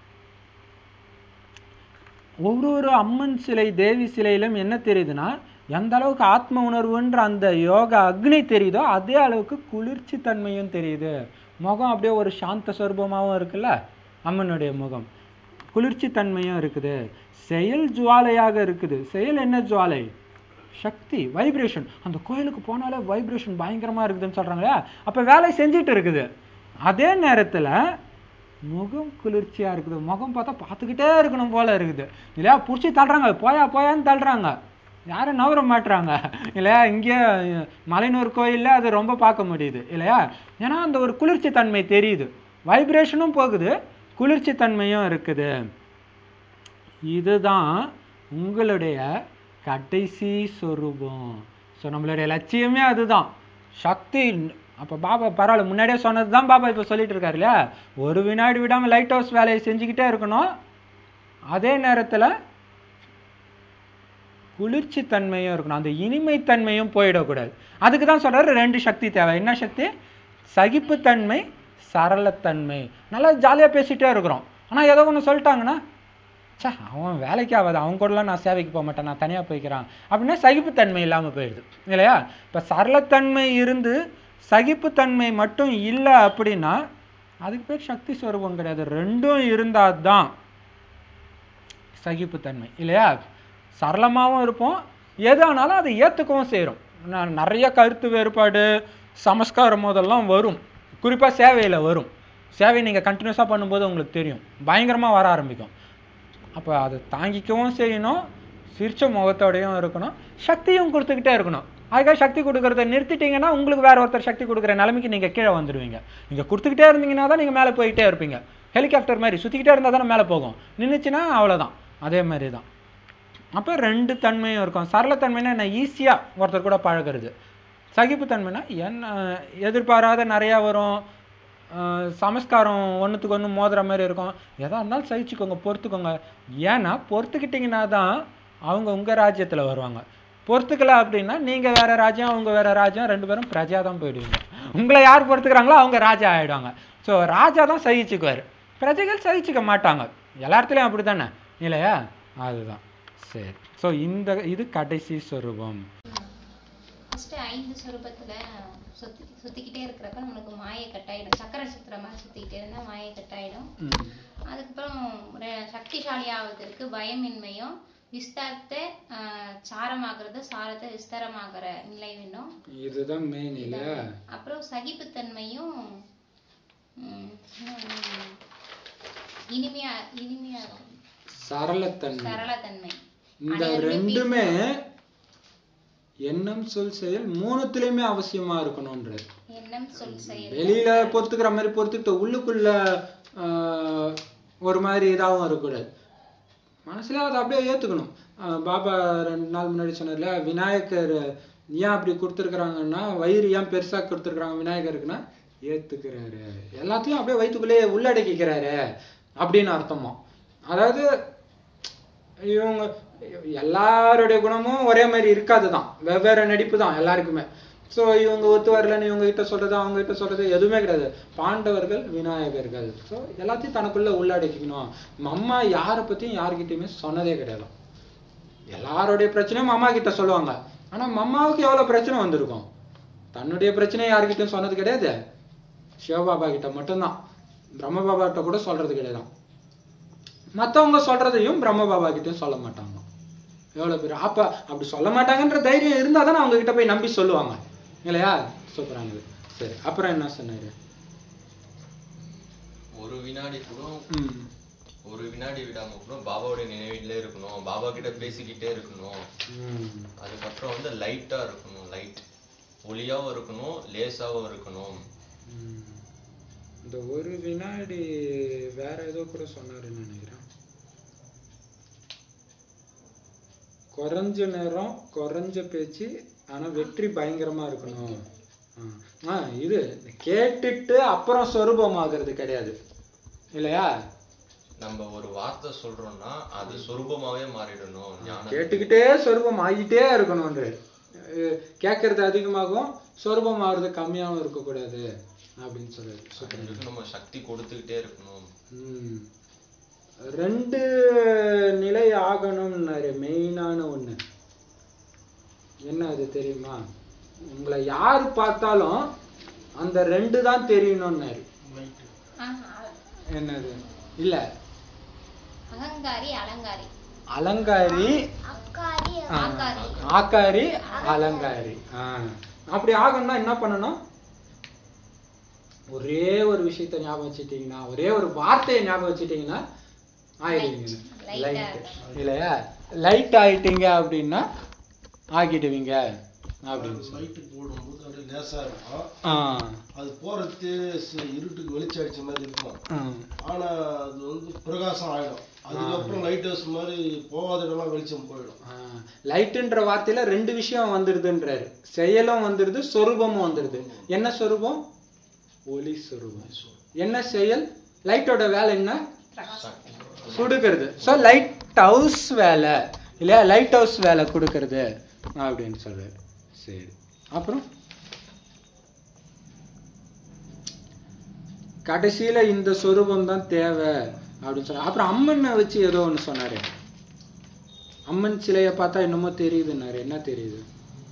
ஒவ்வொரு அம்மன் சிலை தேவி சிலையிலும் என்ன தெரியுதுன்னா எந்த அளவுக்கு ஆத்ம உணர்வுன்ற அந்த யோக அக்னி தெரியுதோ அதே அளவுக்கு குளிர்ச்சி தன்மையும் தெரியுது. முகம் அப்படியே ஒரு சாந்த சொரூபமாகவும் இருக்குல்ல அம்மனுடைய முகம், குளிர்ச்சி தன்மையும் இருக்குது. செயல் ஜுவாலையாக இருக்குது. செயல் என்ன ஜுவாலை? சக்தி, வைப்ரேஷன். அந்த கோயிலுக்கு போனாலே வைப்ரேஷன் பயங்கரமாக இருக்குதுன்னு சொல்கிறாங்களே, அப்போ வேலை செஞ்சுட்டு இருக்குது. அதே நேரத்தில் முகம் குளிர்ச்சியாக இருக்குது. முகம் பார்த்தா பார்த்துக்கிட்டே இருக்கணும் போல இருக்குது இல்லையா? பிடிச்சி தள்ளுறாங்க, போயா போயான்னு தள்ளுறாங்க, யாரும் நவர மாட்டுறாங்க இல்லையா? இங்கே மலையனூர் கோயிலில் அது ரொம்ப பார்க்க முடியுது இல்லையா? ஏன்னா அந்த ஒரு குளிர்ச்சி தன்மை தெரியுது, வைப்ரேஷனும் போகுது, குளிர்ச்சி தன்மையும் இருக்குது. இதுதான் உங்களுடைய கடைசி சொரூபம். ஸோ நம்மளுடைய லட்சியமே அதுதான், சக்தி. அப்போ பாபா பரவாயில்ல, முன்னாடியே சொன்னது தான் பாபா இப்போ சொல்லிட்டு இருக்காரு இல்லையா? ஒரு வினாடி விடாமல் லைட் ஹவுஸ் வேலையை செஞ்சுக்கிட்டே இருக்கணும், அதே நேரத்தில் குளிர்ச்சி தன்மையும் இருக்கணும், அந்த இனிமைத்தன்மையும் போயிடக்கூடாது. அதுக்கு தான் சொல்கிறாரு 2 சக்தி தேவை. என்ன சக்தி? சகிப்புத்தன்மை, சரளத்தன்மை. நல்லா ஜாலியாக பேசிகிட்டே இருக்கிறோம், ஆனால் ஏதோ ஒன்று சொல்லிட்டாங்கன்னா அவன் வேலைக்கு ஆகாது, அவங்க கூடலாம் நான் சேவைக்கு போக மாட்டேன், நான் தனியாக போய்க்கிறான் அப்படின்னா சகிப்புத்தன்மை இல்லாமல் போயிடுது இல்லையா? இப்போ சரளத்தன்மை இருந்து சகிப்புத்தன்மை மட்டும் இல்லை அப்படின்னா அதுக்கு பேர் சக்தி ஸ்வரூபம் கிடையாது. 2ம் இருந்தால் தான் சகிப்புத்தன்மை இல்லையா? சரளமாகவும் இருப்போம், எதானாலும் அதை ஏற்றுக்கவும் செய்கிறோம். நிறைய கருத்து வேறுபாடு சமஸ்காரம் போதெல்லாம் வரும், குறிப்பாக சேவையில் வரும். சேவை நீங்கள் கண்டினியூஸாக பண்ணும்போது உங்களுக்கு தெரியும், பயங்கரமாக வர ஆரம்பிக்கும். அப்போ அதை தாங்கிக்கவும் செய்யணும், சிரிச்ச முகத்தோடையும் இருக்கணும், சக்தியும் கொடுத்துக்கிட்டே இருக்கணும். அதுக்காக சக்தி கொடுக்குறத நிறுத்திட்டீங்கன்னா உங்களுக்கு வேற ஒருத்தர் சக்தி கொடுக்குற நிலைமைக்கு நீங்கள் கீழே வந்துடுவீங்க. நீங்கள் கொடுத்துக்கிட்டே இருந்தீங்கன்னா தான் நீங்கள் மேலே போயிட்டே இருப்பீங்க. ஹெலிகாப்டர் மாதிரி சுற்றிக்கிட்டே இருந்தால் தானே மேலே போகும், நின்றுச்சுன்னா அவ்வளோதான். அதே மாதிரி தான். அப்போ 2 தன்மையும் இருக்கும். சரளத்தன்மைனா என்ன? ஈஸியாக ஒருத்தர் கூட பழகிறது. சகிப்புத்தன்மைனா என்ன? எதிர்பாராத நிறையா வரும், சமஸ்காரம் ஒன்றுத்துக்கு ஒன்று மோதுற மாதிரி இருக்கும். எதா இருந்தாலும் சகிச்சுக்கோங்க, பொறுத்துக்கோங்க. ஏன்னா பொறுத்துக்கிட்டிங்கன்னா தான் அவங்க உங்கள் ராஜ்யத்தில் வருவாங்க. பொறுத்துக்கல அப்படின்னா நீங்கள் வேறு ராஜ்யம், அவங்க வேறு ராஜ்யம், 2 பேரும் பிரஜா தான் போயிடுவீங்க. உங்களை யார் பொறுத்துக்கிறாங்களோ அவங்க ராஜா ஆகிடுவாங்க. ஸோ ராஜா தான் சகிச்சுக்குவார், பிரஜைகள் சகிச்சுக்க மாட்டாங்க. எல்லாத்துலேயும் அப்படி தானே இல்லையா? அதுதான். சரி, ஸோ இது கடைசி சொரூபம். ஃபர்ஸ்ட் 5 சொரூபத்துல சுத்திக்கிட்டே இருக்கிறப்ப நம்மளுக்கு மாயை கட்டாயிடும். சக்கர சுத்துற மாதிரி சுத்திக்கிட்டே இருந்தா மாயை கட்டாயிடும். அதுக்கப்புறம் சக்திசாலி ஆவதற்கு பயமின்மையும் விஸ்தாரத்தை சாரமாகிறது, சாரத்தை விஸ்தாரமாகிற நிலை வேணும். இதுதான் மெயின் இல்லையா? அப்புறம் சகிப்புத்தன்மையும் இனிமையா சரளத்தன்மை. இந்த ரெண்டுமே எண்ணம் சொல் செயல் மூணுத்திலயுமே அவசியமா இருக்கணும்ன்றது. எண்ணம் சொல் செயல் வெளியில பொறுத்துக்கிற மாதிரி பொறுத்துக்கிட்டு உள்ளுக்குள்ள ஒரு மாதிரி இதாகவும் இருக்கக்கூடாது. மனசுல அதை அப்படியே ஏத்துக்கணும். பாபா 2 நாள் முன்னாடி சொன்னார்ல, விநாயகர் ஏன் அப்படி கொடுத்துருக்குறாங்கன்னா, வயிறு ஏன் பெருசா கொடுத்துருக்குறாங்க விநாயகருக்குன்னா, ஏத்துக்கிறாரு, எல்லாத்தையும் அப்படியே வயிற்றுக்குள்ளேயே உள்ளடக்கிக்கிறாரு அப்படின்னு அர்த்தமா. அதாவது இவங்க எல்லாருடைய குணமும் ஒரே மாதிரி இருக்காதுதான், வெவ்வேறு நடிப்பு தான் எல்லாருக்குமே. ஸோ இவங்க ஒத்து வரலன்னு இவங்க கிட்ட சொல்றது, அவங்க கிட்ட சொல்றது எதுவுமே கிடையாது. பாண்டவர்கள் விநாயகர்கள். ஸோ எல்லாத்தையும் தனக்குள்ள உள்ளடக்கிக்கணும். அம்மா யாரை பத்தியும் யாருக்கிட்டையுமே சொன்னதே கிடையாது. எல்லாருடைய பிரச்சனையும் அம்மா கிட்ட சொல்லுவாங்க. ஆனா அம்மாவுக்கு எவ்வளவு பிரச்சனை வந்திருக்கும், தன்னுடைய பிரச்சனையை யாருக்கிட்டையும் சொன்னது கிடையாது. சிவபாபா கிட்ட மட்டும்தான், பிரம்ம பாபா கிட்ட கூட சொல்றது கிடையாது. மற்றவங்க சொல்றதையும் பிரம்ம பாபா கிட்டையும் சொல்ல மாட்டாங்க. எவ்வளவு பேர் அப்ப அப்படி சொல்ல மாட்டாங்கன்ற தைரியம் இருந்தா தானே அவங்க கிட்ட போய் நம்பி சொல்லுவாங்க இல்லையா? சூப்பரானது. சரி, அப்புறம் என்ன சொன்னாரு? ஒரு வினாடி விடாம கூட பாபாவோட நினைவிலே இருக்கணும், பாபா கிட்ட பேசிக்கிட்டே இருக்கணும். அதுக்கப்புறம் வந்து லைட்டா இருக்கணும், லைட் ஒளியாவும் இருக்கணும், லேசாவும் இருக்கணும். இந்த ஒரு வினாடி வேற ஏதோ கூட சொன்னாருன்னு நினைக்கிறேன். குறைஞ்ச நேரம் குறைஞ்ச பேச்சு, ஆனா வெற்றி பயங்கரமா இருக்கணும். இது கேட்டுட்டு அப்புறம் சொரூபமாகிறது கிடையாது இல்லையா? நம்ம ஒரு வார்த்தை சொல்றோம்னா அது சொரூபமாவே மாறிடணும். கேட்டுக்கிட்டே சொரூபம் ஆகிட்டே இருக்கணும். கேட்கறது அதிகமாகும், சொரூபம் ஆகுறது கம்மியாகவும் இருக்கக்கூடாது அப்படின்னு சொல்றாரு. நம்ம சக்தி கொடுத்துக்கிட்டே இருக்கணும். 2 நிலை ஆகணும்னாரு. மெயினான ஒண்ணு என்ன அது தெரியுமா? உங்களை யாரு பார்த்தாலும் அந்த 2 தான் தெரியணும்னாரு. என்னது? இல்ல, அகங்காரி அலங்காரி, அலங்காரி ஆக்காரி அலங்காரி. அப்படி ஆகணும்னா என்ன பண்ணணும்? ஒரே ஒரு விஷயத்த ஞாபகம் வச்சுட்டீங்கன்னா, ஒரே ஒரு வார்த்தையை ஞாபகம் வச்சுட்டீங்கன்னா ஆயிடுவீங்க. லைட் இல்லையா? லைட் ஆயிட்டீங்க அப்படின்னா ஆகிடுவீங்க அப்படின்னு லைட்டு போடும்போது அப்படியே லேசா இருக்கும். அது போறது இருட்டுக்கு வெளிச்சம் அடிச்ச மாதிரி இருக்கும். ஆனா அது வந்து பிரகாசம் ஆயிடும். அதுக்கப்புறம் லைட் ஹவுஸ் மாதிரி போகாத இடம்லாம் வெளிச்சம் போயிடும். லைட்டுன்ற வார்த்தையில 2 விஷயம் வந்துடுதுன்றாரு. செயலும் வந்துடுது, சொரூபமும் வந்துடுது. என்ன சொரூபம்? ஒளி சொரூபம். என்ன செயல்? லைட்டோட வேலை என்ன? கொடுக்கிறது. ஸோ லைட் ஹவுஸ் வேலை இல்லையா? லைட் ஹவுஸ் வேலை கொடுக்கறது அப்படின்னு சொல்றாரு. சரி, அப்புறம் கடைசியில இந்த சொரூபம் தான் தேவை அப்படின்னு சொல்ற. அப்புறம் அம்மனை வச்சு ஏதோ ஒண்ணு சொன்னாரு. அம்மன் சிலையை பார்த்தா என்னமோ தெரியுதுன்னாரு. என்ன தெரியுது?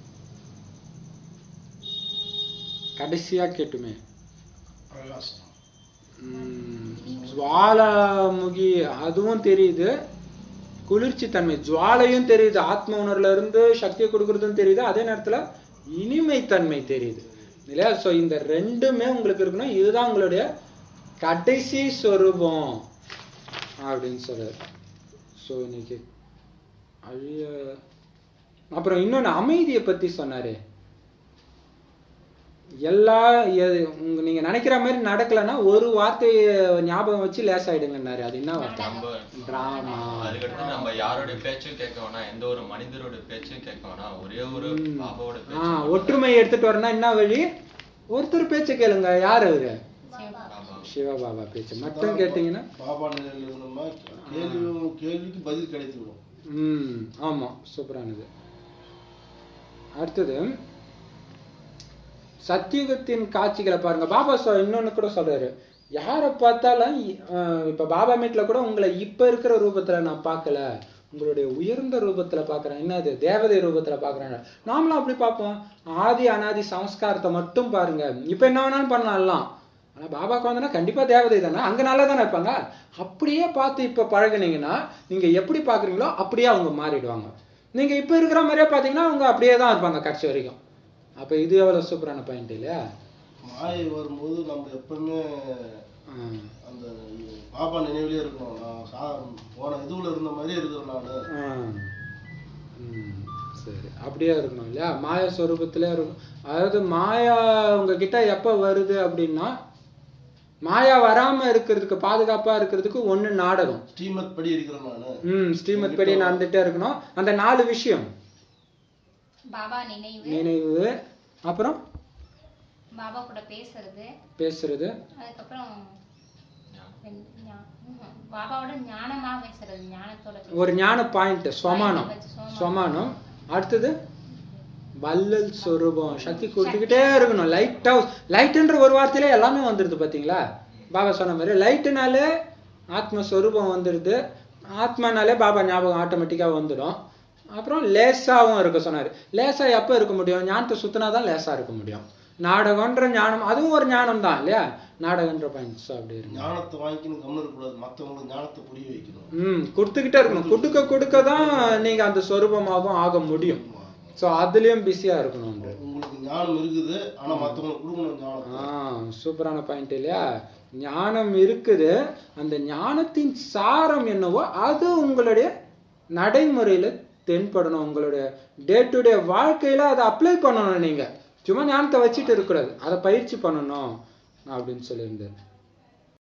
கடைசியா கேட்டுமே, ஜுவாலாமுகி அதுவும் தெரியுது, குளிர்ச்சி தன்மை ஜுவாலையும் தெரியுது, ஆத்ம உணர்வுல இருந்து சக்தியை கொடுக்கறதும் தெரியுது, அதே நேரத்துல இனிமை தன்மை தெரியுது இல்லையா? ஸோ இந்த 2மே உங்களுக்கு இருக்கணும். இதுதான் உங்களுடைய கடைசி சொரூபம் அப்படின்னு சொல்றாரு. ஸோ இன்னைக்கு அப்புறம் இன்னொன்னு அமைதியை பத்தி சொன்னாரு. நீங்க நினைக்கிற மாதிரி நடக்கலன்னா ஒரு வார்த்தையை ஞாபகம் வச்சு லேசாயிடுங்கன்னாரு. அது என்ன வார்த்தை? டிராமா. அதுக்கடுத்து நம்ம யாரோட பேச்சும் கேட்க வேணாம், எந்த ஒரு மனிதரோட பேச்சும் கேட்க வேணாம், ஒரே ஒரு பாபாவோட பேச்சு. ஒற்றுமை எடுத்துட்டு வரணும். என்ன வழி? ஒருத்தர் பேச்ச கேளுங்க. யாரு அவரு? சிவபாபா பேச்சு மட்டும் கேட்டீங்கன்னா பாபா நிலையில இருந்தோம்னா கேள்விக்கு பதில் கிடைத்துவிடும். ஆமா, சூப்பரானது. அடுத்தது சத்தியுகத்தின் காட்சிகளை பாருங்க. பாபா இன்னொன்னு கூட சொல்றாரு, யாரை பார்த்தாலும் இப்ப பாபா மீட்ல கூட உங்களை இப்ப இருக்கிற ரூபத்துல நான் பார்க்கல, உங்களுடைய உயர்ந்த ரூபத்துல பாக்குறேன். என்னது? தேவதை ரூபத்துல பாக்குறேன். நாமளும் அப்படி பார்ப்போம். ஆதி அனாதி சம்ஸ்காரத்தை மட்டும் பாருங்க. இப்ப என்ன வேணாலும் பண்ணலாம். ஆனா பாபாக்கு வந்தனா கண்டிப்பா தேவதை தானே, அங்க நல்லா தானே இருப்பாங்க. அப்படியே பார்த்து இப்ப பழகுனீங்கன்னா நீங்க எப்படி பாக்குறீங்களோ அப்படியே அவங்க மாறிடுவாங்க. நீங்க இப்ப இருக்கிற மாதிரியே பாத்தீங்கன்னா அவங்க அப்படியே தான் இருப்பாங்க கடைசி வரைக்கும். அப்ப இது எவ்வளவு சூப்பரான பாயிண்ட் இல்லையா? மாயை வரும்போது நம்ம எப்பவுமே அந்த பாபா நினைவுலயே இருக்கணும். நான் போன இதுல இருந்த மாதிரியே இருக்கிறேன் நானு. சரி, அப்படியே இருக்கணும் இல்லையா? மாயா ஸ்வரூபத்திலே இருக்கும். அதாவது மாயா உங்ககிட்ட எப்ப வருது அப்படின்னா, மாயா வராம இருக்கிறதுக்கு, பாதுகாப்பா இருக்கிறதுக்கு ஒண்ணு நாடகம். ஸ்ரீமத் படி இருக்கிறேன் நானு. ஸ்ரீமத் படி நடந்துட்டே இருக்கணும். அந்த 4 விஷயம், பாபா நினைவு, அப்புறம் பாபா கூட பேசுறது, அதுக்கப்புறம் பாபாவோட ஞானமா பேசுறது, ஞானத்தோட ஒரு ஞான பாயிண்ட், ஸ்வமானம். அடுத்தது வல்லல் சொரூபம், சக்தி கொடுத்துக்கிட்டே இருக்கணும். லைட்ன்ற ஒரு வார்த்தையிலே எல்லாமே வந்துருது பாத்தீங்களா? பாபா சொன்ன மாதிரி லைட்டுனாலே ஆத்மஸ்வரூபம் வந்துருது. ஆத்மானாலே பாபா ஞாபகம் ஆட்டோமேட்டிக்கா வந்துடும். அப்புறம் லேசாவும் இருக்க சொன்னாரு. லேசா எப்ப இருக்க முடியும்? ஞானத்தை சுத்தினாதான் லேசா இருக்க முடியும். நாடகம்ன்ற ஞானம், அதுவும் ஒரு ஞானம் தான் இல்லையா? நாடகன்ற பாயிண்ட்ஸ் அப்படி இருக்கு. ஞானத்தை வாங்கிக்கணும், கம்முன்னு இருக்கக்கூடாது, மற்றவங்களுக்கு ஞானத்தை புரிய வைக்கணும். கொடுத்துக்கிட்டே இருக்கணும். கொடுக்க தான் நீங்க அந்த சொரூபமாகவும் ஆக முடியும். சோ அதுலயும் பிஸியா இருக்கணும். உங்களுக்கு ஞானம் இருக்குது, ஆனா மற்றவங்களுக்கு கொடுக்கணும் ஞானம். சூப்பரான பாயிண்ட் இல்லையா? ஞானம் இருக்குது, அந்த ஞானத்தின் சாரம் என்னவோ அது உங்களுடைய நடைமுறையில தென்படணும். உங்களுடைய டே டு டே வாழ்க்கையில அதை அப்ளை பண்ணணும். நீங்க சும்மா ஞானத்தை வச்சுட்டு இருக்கக்கூடாது, அதை பயிற்சி பண்ணணும் அப்படின்னு சொல்லியிருந்தாரு.